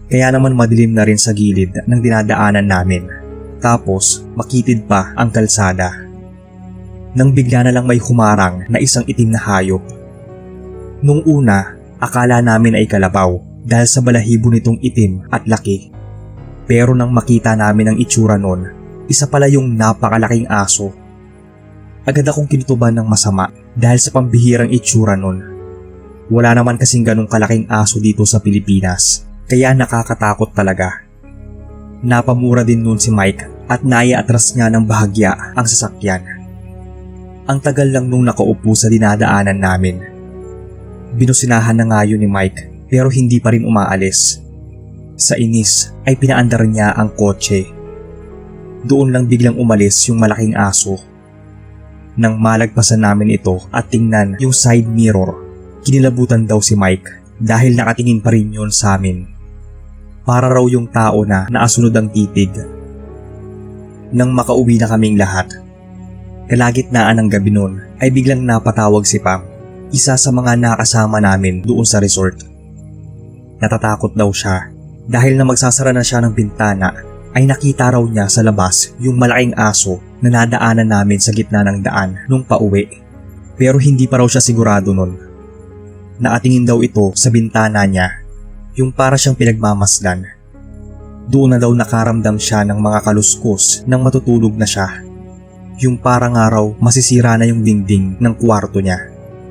kaya naman madilim na rin sa gilid ng dinadaanan namin. Tapos makitid pa ang kalsada. Nang bigla na lang may humarang na isang itim na hayop. Nung una, akala namin ay kalabaw dahil sa balahibo nitong itim at laki. Pero nang makita namin ang itsura nun, isa pala yung napakalaking aso. Agad akong kinutuban ng masama dahil sa pambihirang itsura nun. Wala naman kasing ganong kalaking aso dito sa Pilipinas, kaya nakakatakot talaga. Napamura din nun si Mike at naiatras niya ng bahagya ang sasakyan. Ang tagal lang nung nakaupo sa dinadaanan namin. Binusinahan na nga yun ni Mike pero hindi pa rin umaalis. Sa inis ay pinaandar niya ang kotse. Doon lang biglang umalis yung malaking aso. Nang malagpasan namin ito at tingnan yung side mirror, kinilabutan daw si Mike dahil nakatingin pa rin yun sa amin. Para raw yung tao na naasunod ang titig. Nang makauwi na kaming lahat, kalagitnaan ng gabi noon ay biglang napatawag si Pam, isa sa mga nakasama namin doon sa resort. Natatakot daw siya dahil na magsasara na siya ng bintana ay nakita raw niya sa labas yung malaking aso na nadaanan namin sa gitna ng daan nung pauwi. Pero hindi pa raw siya sigurado nun. Nakatingin daw ito sa bintana niya, yung para siyang pinagmamasdan. Doon na daw nakaramdam siya ng mga kaluskos nang matutulog na siya. Yung parang araw masisira na yung dingding ng kwarto niya.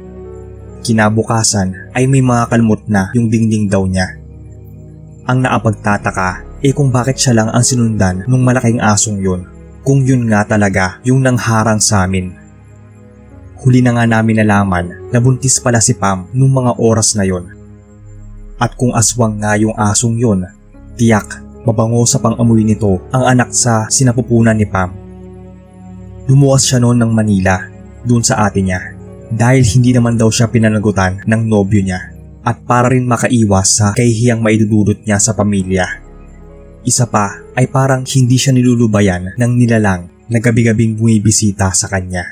Kinabukasan ay may mga kalmot na yung dingding daw niya. Ang naapagtataka eh kung bakit siya lang ang sinundan ng malaking asong yun, kung yun nga talaga yung nangharang sa amin. Huli na nga namin nalaman na buntis pala si Pam nung mga oras na yon. At kung aswang nga yung asong yun, tiyak mabango sa pang-amoy nito ang anak sa sinapupunan ni Pam. Lumuwas siya noon ng Manila, dun sa ate niya, dahil hindi naman daw siya pinanagutan ng nobyo niya at para rin makaiwas sa kahihiyang maidudulot niya sa pamilya. Isa pa ay parang hindi siya nilulubayan ng nilalang na gabi-gabing bumibisita sa kanya.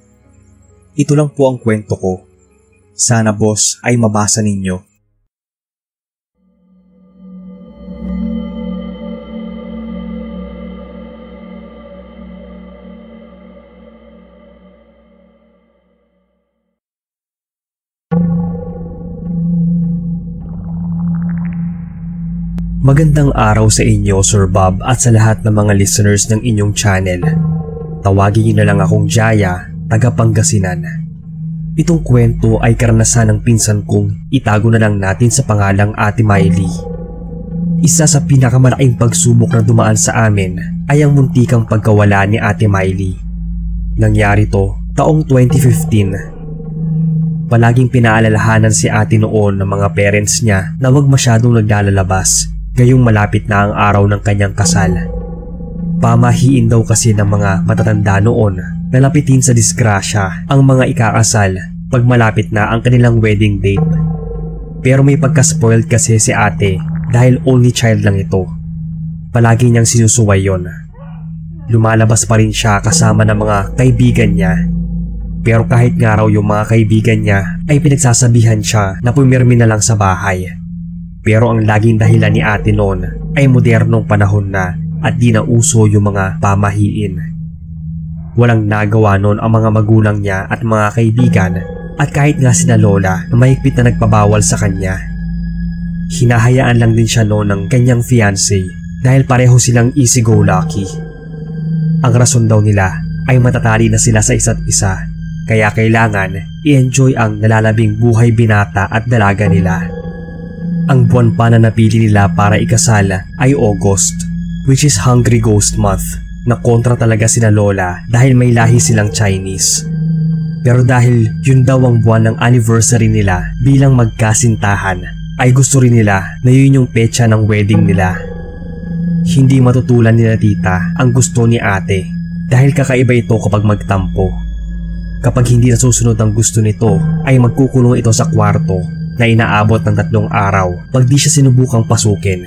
Ito lang po ang kwento ko. Sana boss ay mabasa ninyo. Magandang araw sa inyo, Sir Bob, at sa lahat ng mga listeners ng inyong channel. Tawagin niyo na lang akong Jaya, taga Pangasinan. Itong kwento ay karanasan ng pinsan kong itago na lang natin sa pangalang Ate Miley. Isa sa pinakamalaking pagsubok na dumaan sa amin ay ang muntikang pagkawala ni Ate Miley. Nangyari to taong twenty fifteen. Palaging pinaalalahanan si ate noon ng mga parents niya na wag masyadong naglalabas, gayong malapit na ang araw ng kanyang kasal. Pamahiin daw kasi ng mga matatanda noon na lapitin sa disgrasya ang mga ikakasal pag malapit na ang kanilang wedding date. Pero may pagka-spoiled kasi si ate dahil only child lang ito. Palagi niyang sinusuway yon. Lumalabas pa rin siya kasama ng mga kaibigan niya. Pero kahit nga raw yung mga kaibigan niya ay pinagsasabihan siya na pumirmi na lang sa bahay. Pero ang laging dahilan ni ate noon ay modernong panahon na at di na uso yung mga pamahiin. Walang nagawa noon ang mga magulang niya at mga kaibigan at kahit nga sina lola na mahigpit na nagpabawal sa kanya. Hinahayaan lang din siya noon ng kanyang fiancé dahil pareho silang easy-go-lucky. Ang rason daw nila ay matatali na sila sa isa't isa. Kaya kailangan i-enjoy ang nalalabing buhay binata at dalaga nila. Ang buwan pa na napili nila para ikasal ay August, which is Hungry Ghost Month, na kontra talaga sina lola dahil may lahi silang Chinese. Pero dahil yun daw ang buwan ng anniversary nila bilang magkasintahan, ay gusto rin nila na yun yung petsa ng wedding nila. Hindi matutulan nila tita ang gusto ni ate dahil kakaiba ito kapag magtampo. Kapag hindi nasusunod ang gusto nito ay magkukulong ito sa kwarto na inaabot ng tatlong araw pag di siya sinubukang pasukin.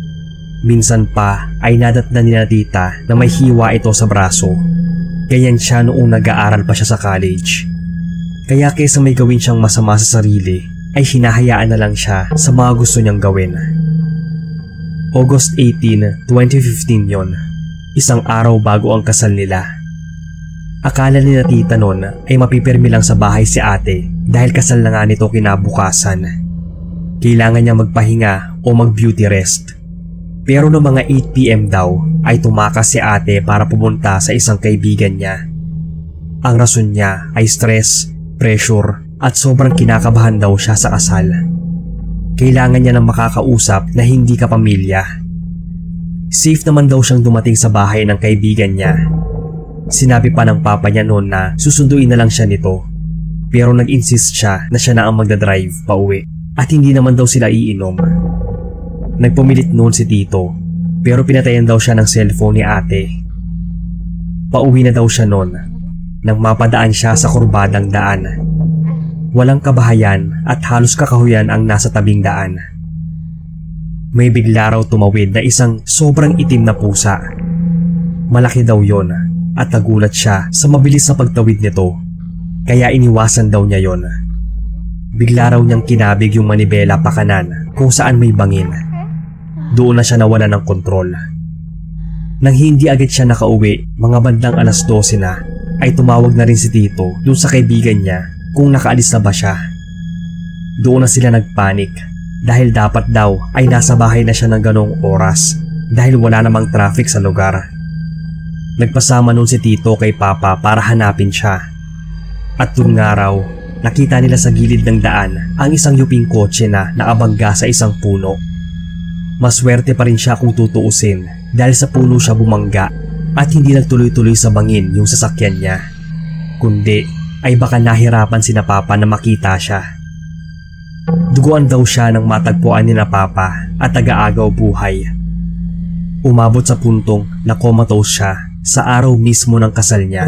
Minsan pa ay nadatnan nila tita na may hiwa ito sa braso. Ganyan siya noong nag-aaral pa siya sa college. Kaya kaysa may gawin siyang masama sa sarili ay hinahayaan na lang siya sa mga gusto niyang gawin. August eighteenth, twenty fifteen yon. Isang araw bago ang kasal nila. Akala ni na tita nun ay mapipirmi lang sa bahay si ate dahil kasal na nga nito kinabukasan. Kailangan niya magpahinga o mag-beauty rest. Pero no mga eight p m daw ay tumakas si ate para pumunta sa isang kaibigan niya. Ang rason niya ay stress, pressure at sobrang kinakabahan daw siya sa kasal. Kailangan niya ng makakausap na hindi kapamilya. Safe naman daw siyang dumating sa bahay ng kaibigan niya. Sinabi pa ng papa niya noon na susunduin na lang siya nito. Pero nag-insist siya na siya na ang magdadrive pa uwi at hindi naman daw sila iinom. Nagpumilit noon si tito pero pinatayan daw siya ng cellphone ni ate. Pauwi na daw siya noon nang mapadaan siya sa kurbadang daan. Walang kabahayan at halos kakahuyan ang nasa tabing daan. May bigla raw tumawid na isang sobrang itim na pusa. Malaki daw yon at nagulat siya sa mabilis na pagtawid nito kaya iniwasan daw niya yon. Bigla raw niyang kinabig yung manibela pa kanan kung saan may bangin. Doon na siya nawala ng kontrol. Nang hindi agad siya nakauwi, mga bandang alas dose na, ay tumawag na rin si tito dun sa kaibigan niya kung nakaalis na ba siya. Doon na sila nagpanik dahil dapat daw ay nasa bahay na siya ng ganong oras dahil wala namang traffic sa lugar. Nagpasama nun si tito kay papa para hanapin siya. At dun nga raw, nakita nila sa gilid ng daan ang isang yuping kotse na nakabangga sa isang puno. Maswerte pa rin siya kung tutuusin dahil sa puno siya bumangga at hindi nagtuloy-tuloy sa bangin yung sasakyan niya. Kundi ay baka nahirapan si na papa na makita siya. Duguan daw siya nang matagpuan ni na papa at taga-agaw buhay. Umabot sa puntong na comatose siya sa araw mismo ng kasal niya.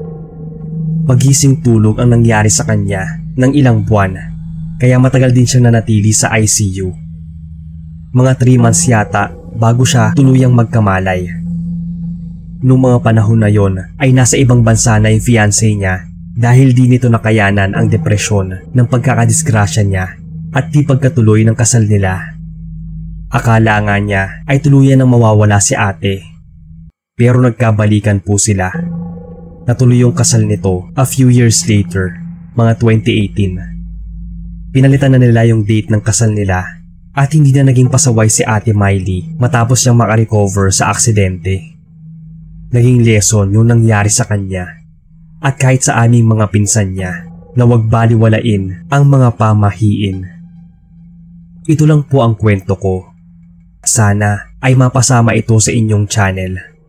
Pagising tulog ang nangyari sa kanya ng ilang buwan kaya matagal din siyang nanatili sa I C U. Mga three months yata bago siya tuluyang magkamalay. Noong mga panahon na yon ay nasa ibang bansa na yung fiancé niya dahil di nito nakayanan ang depresyon ng pagkakadisgrasya niya at di pagkatuloy ng kasal nila. Akala nga niya ay tuluyan nang mawawala si ate. Pero nagkabalikan po sila. Natuloy yung kasal nito a few years later, mga twenty eighteen. Pinalitan na nila yung date ng kasal nila at hindi na naging pasaway si ate Miley matapos niyang makarecover sa aksidente. Naging lesson yung nangyari sa kanya at kahit sa aming mga pinsan niya na huwag baliwalain ang mga pamahiin. Ito lang po ang kwento ko. Sana ay mapasama ito sa inyong channel.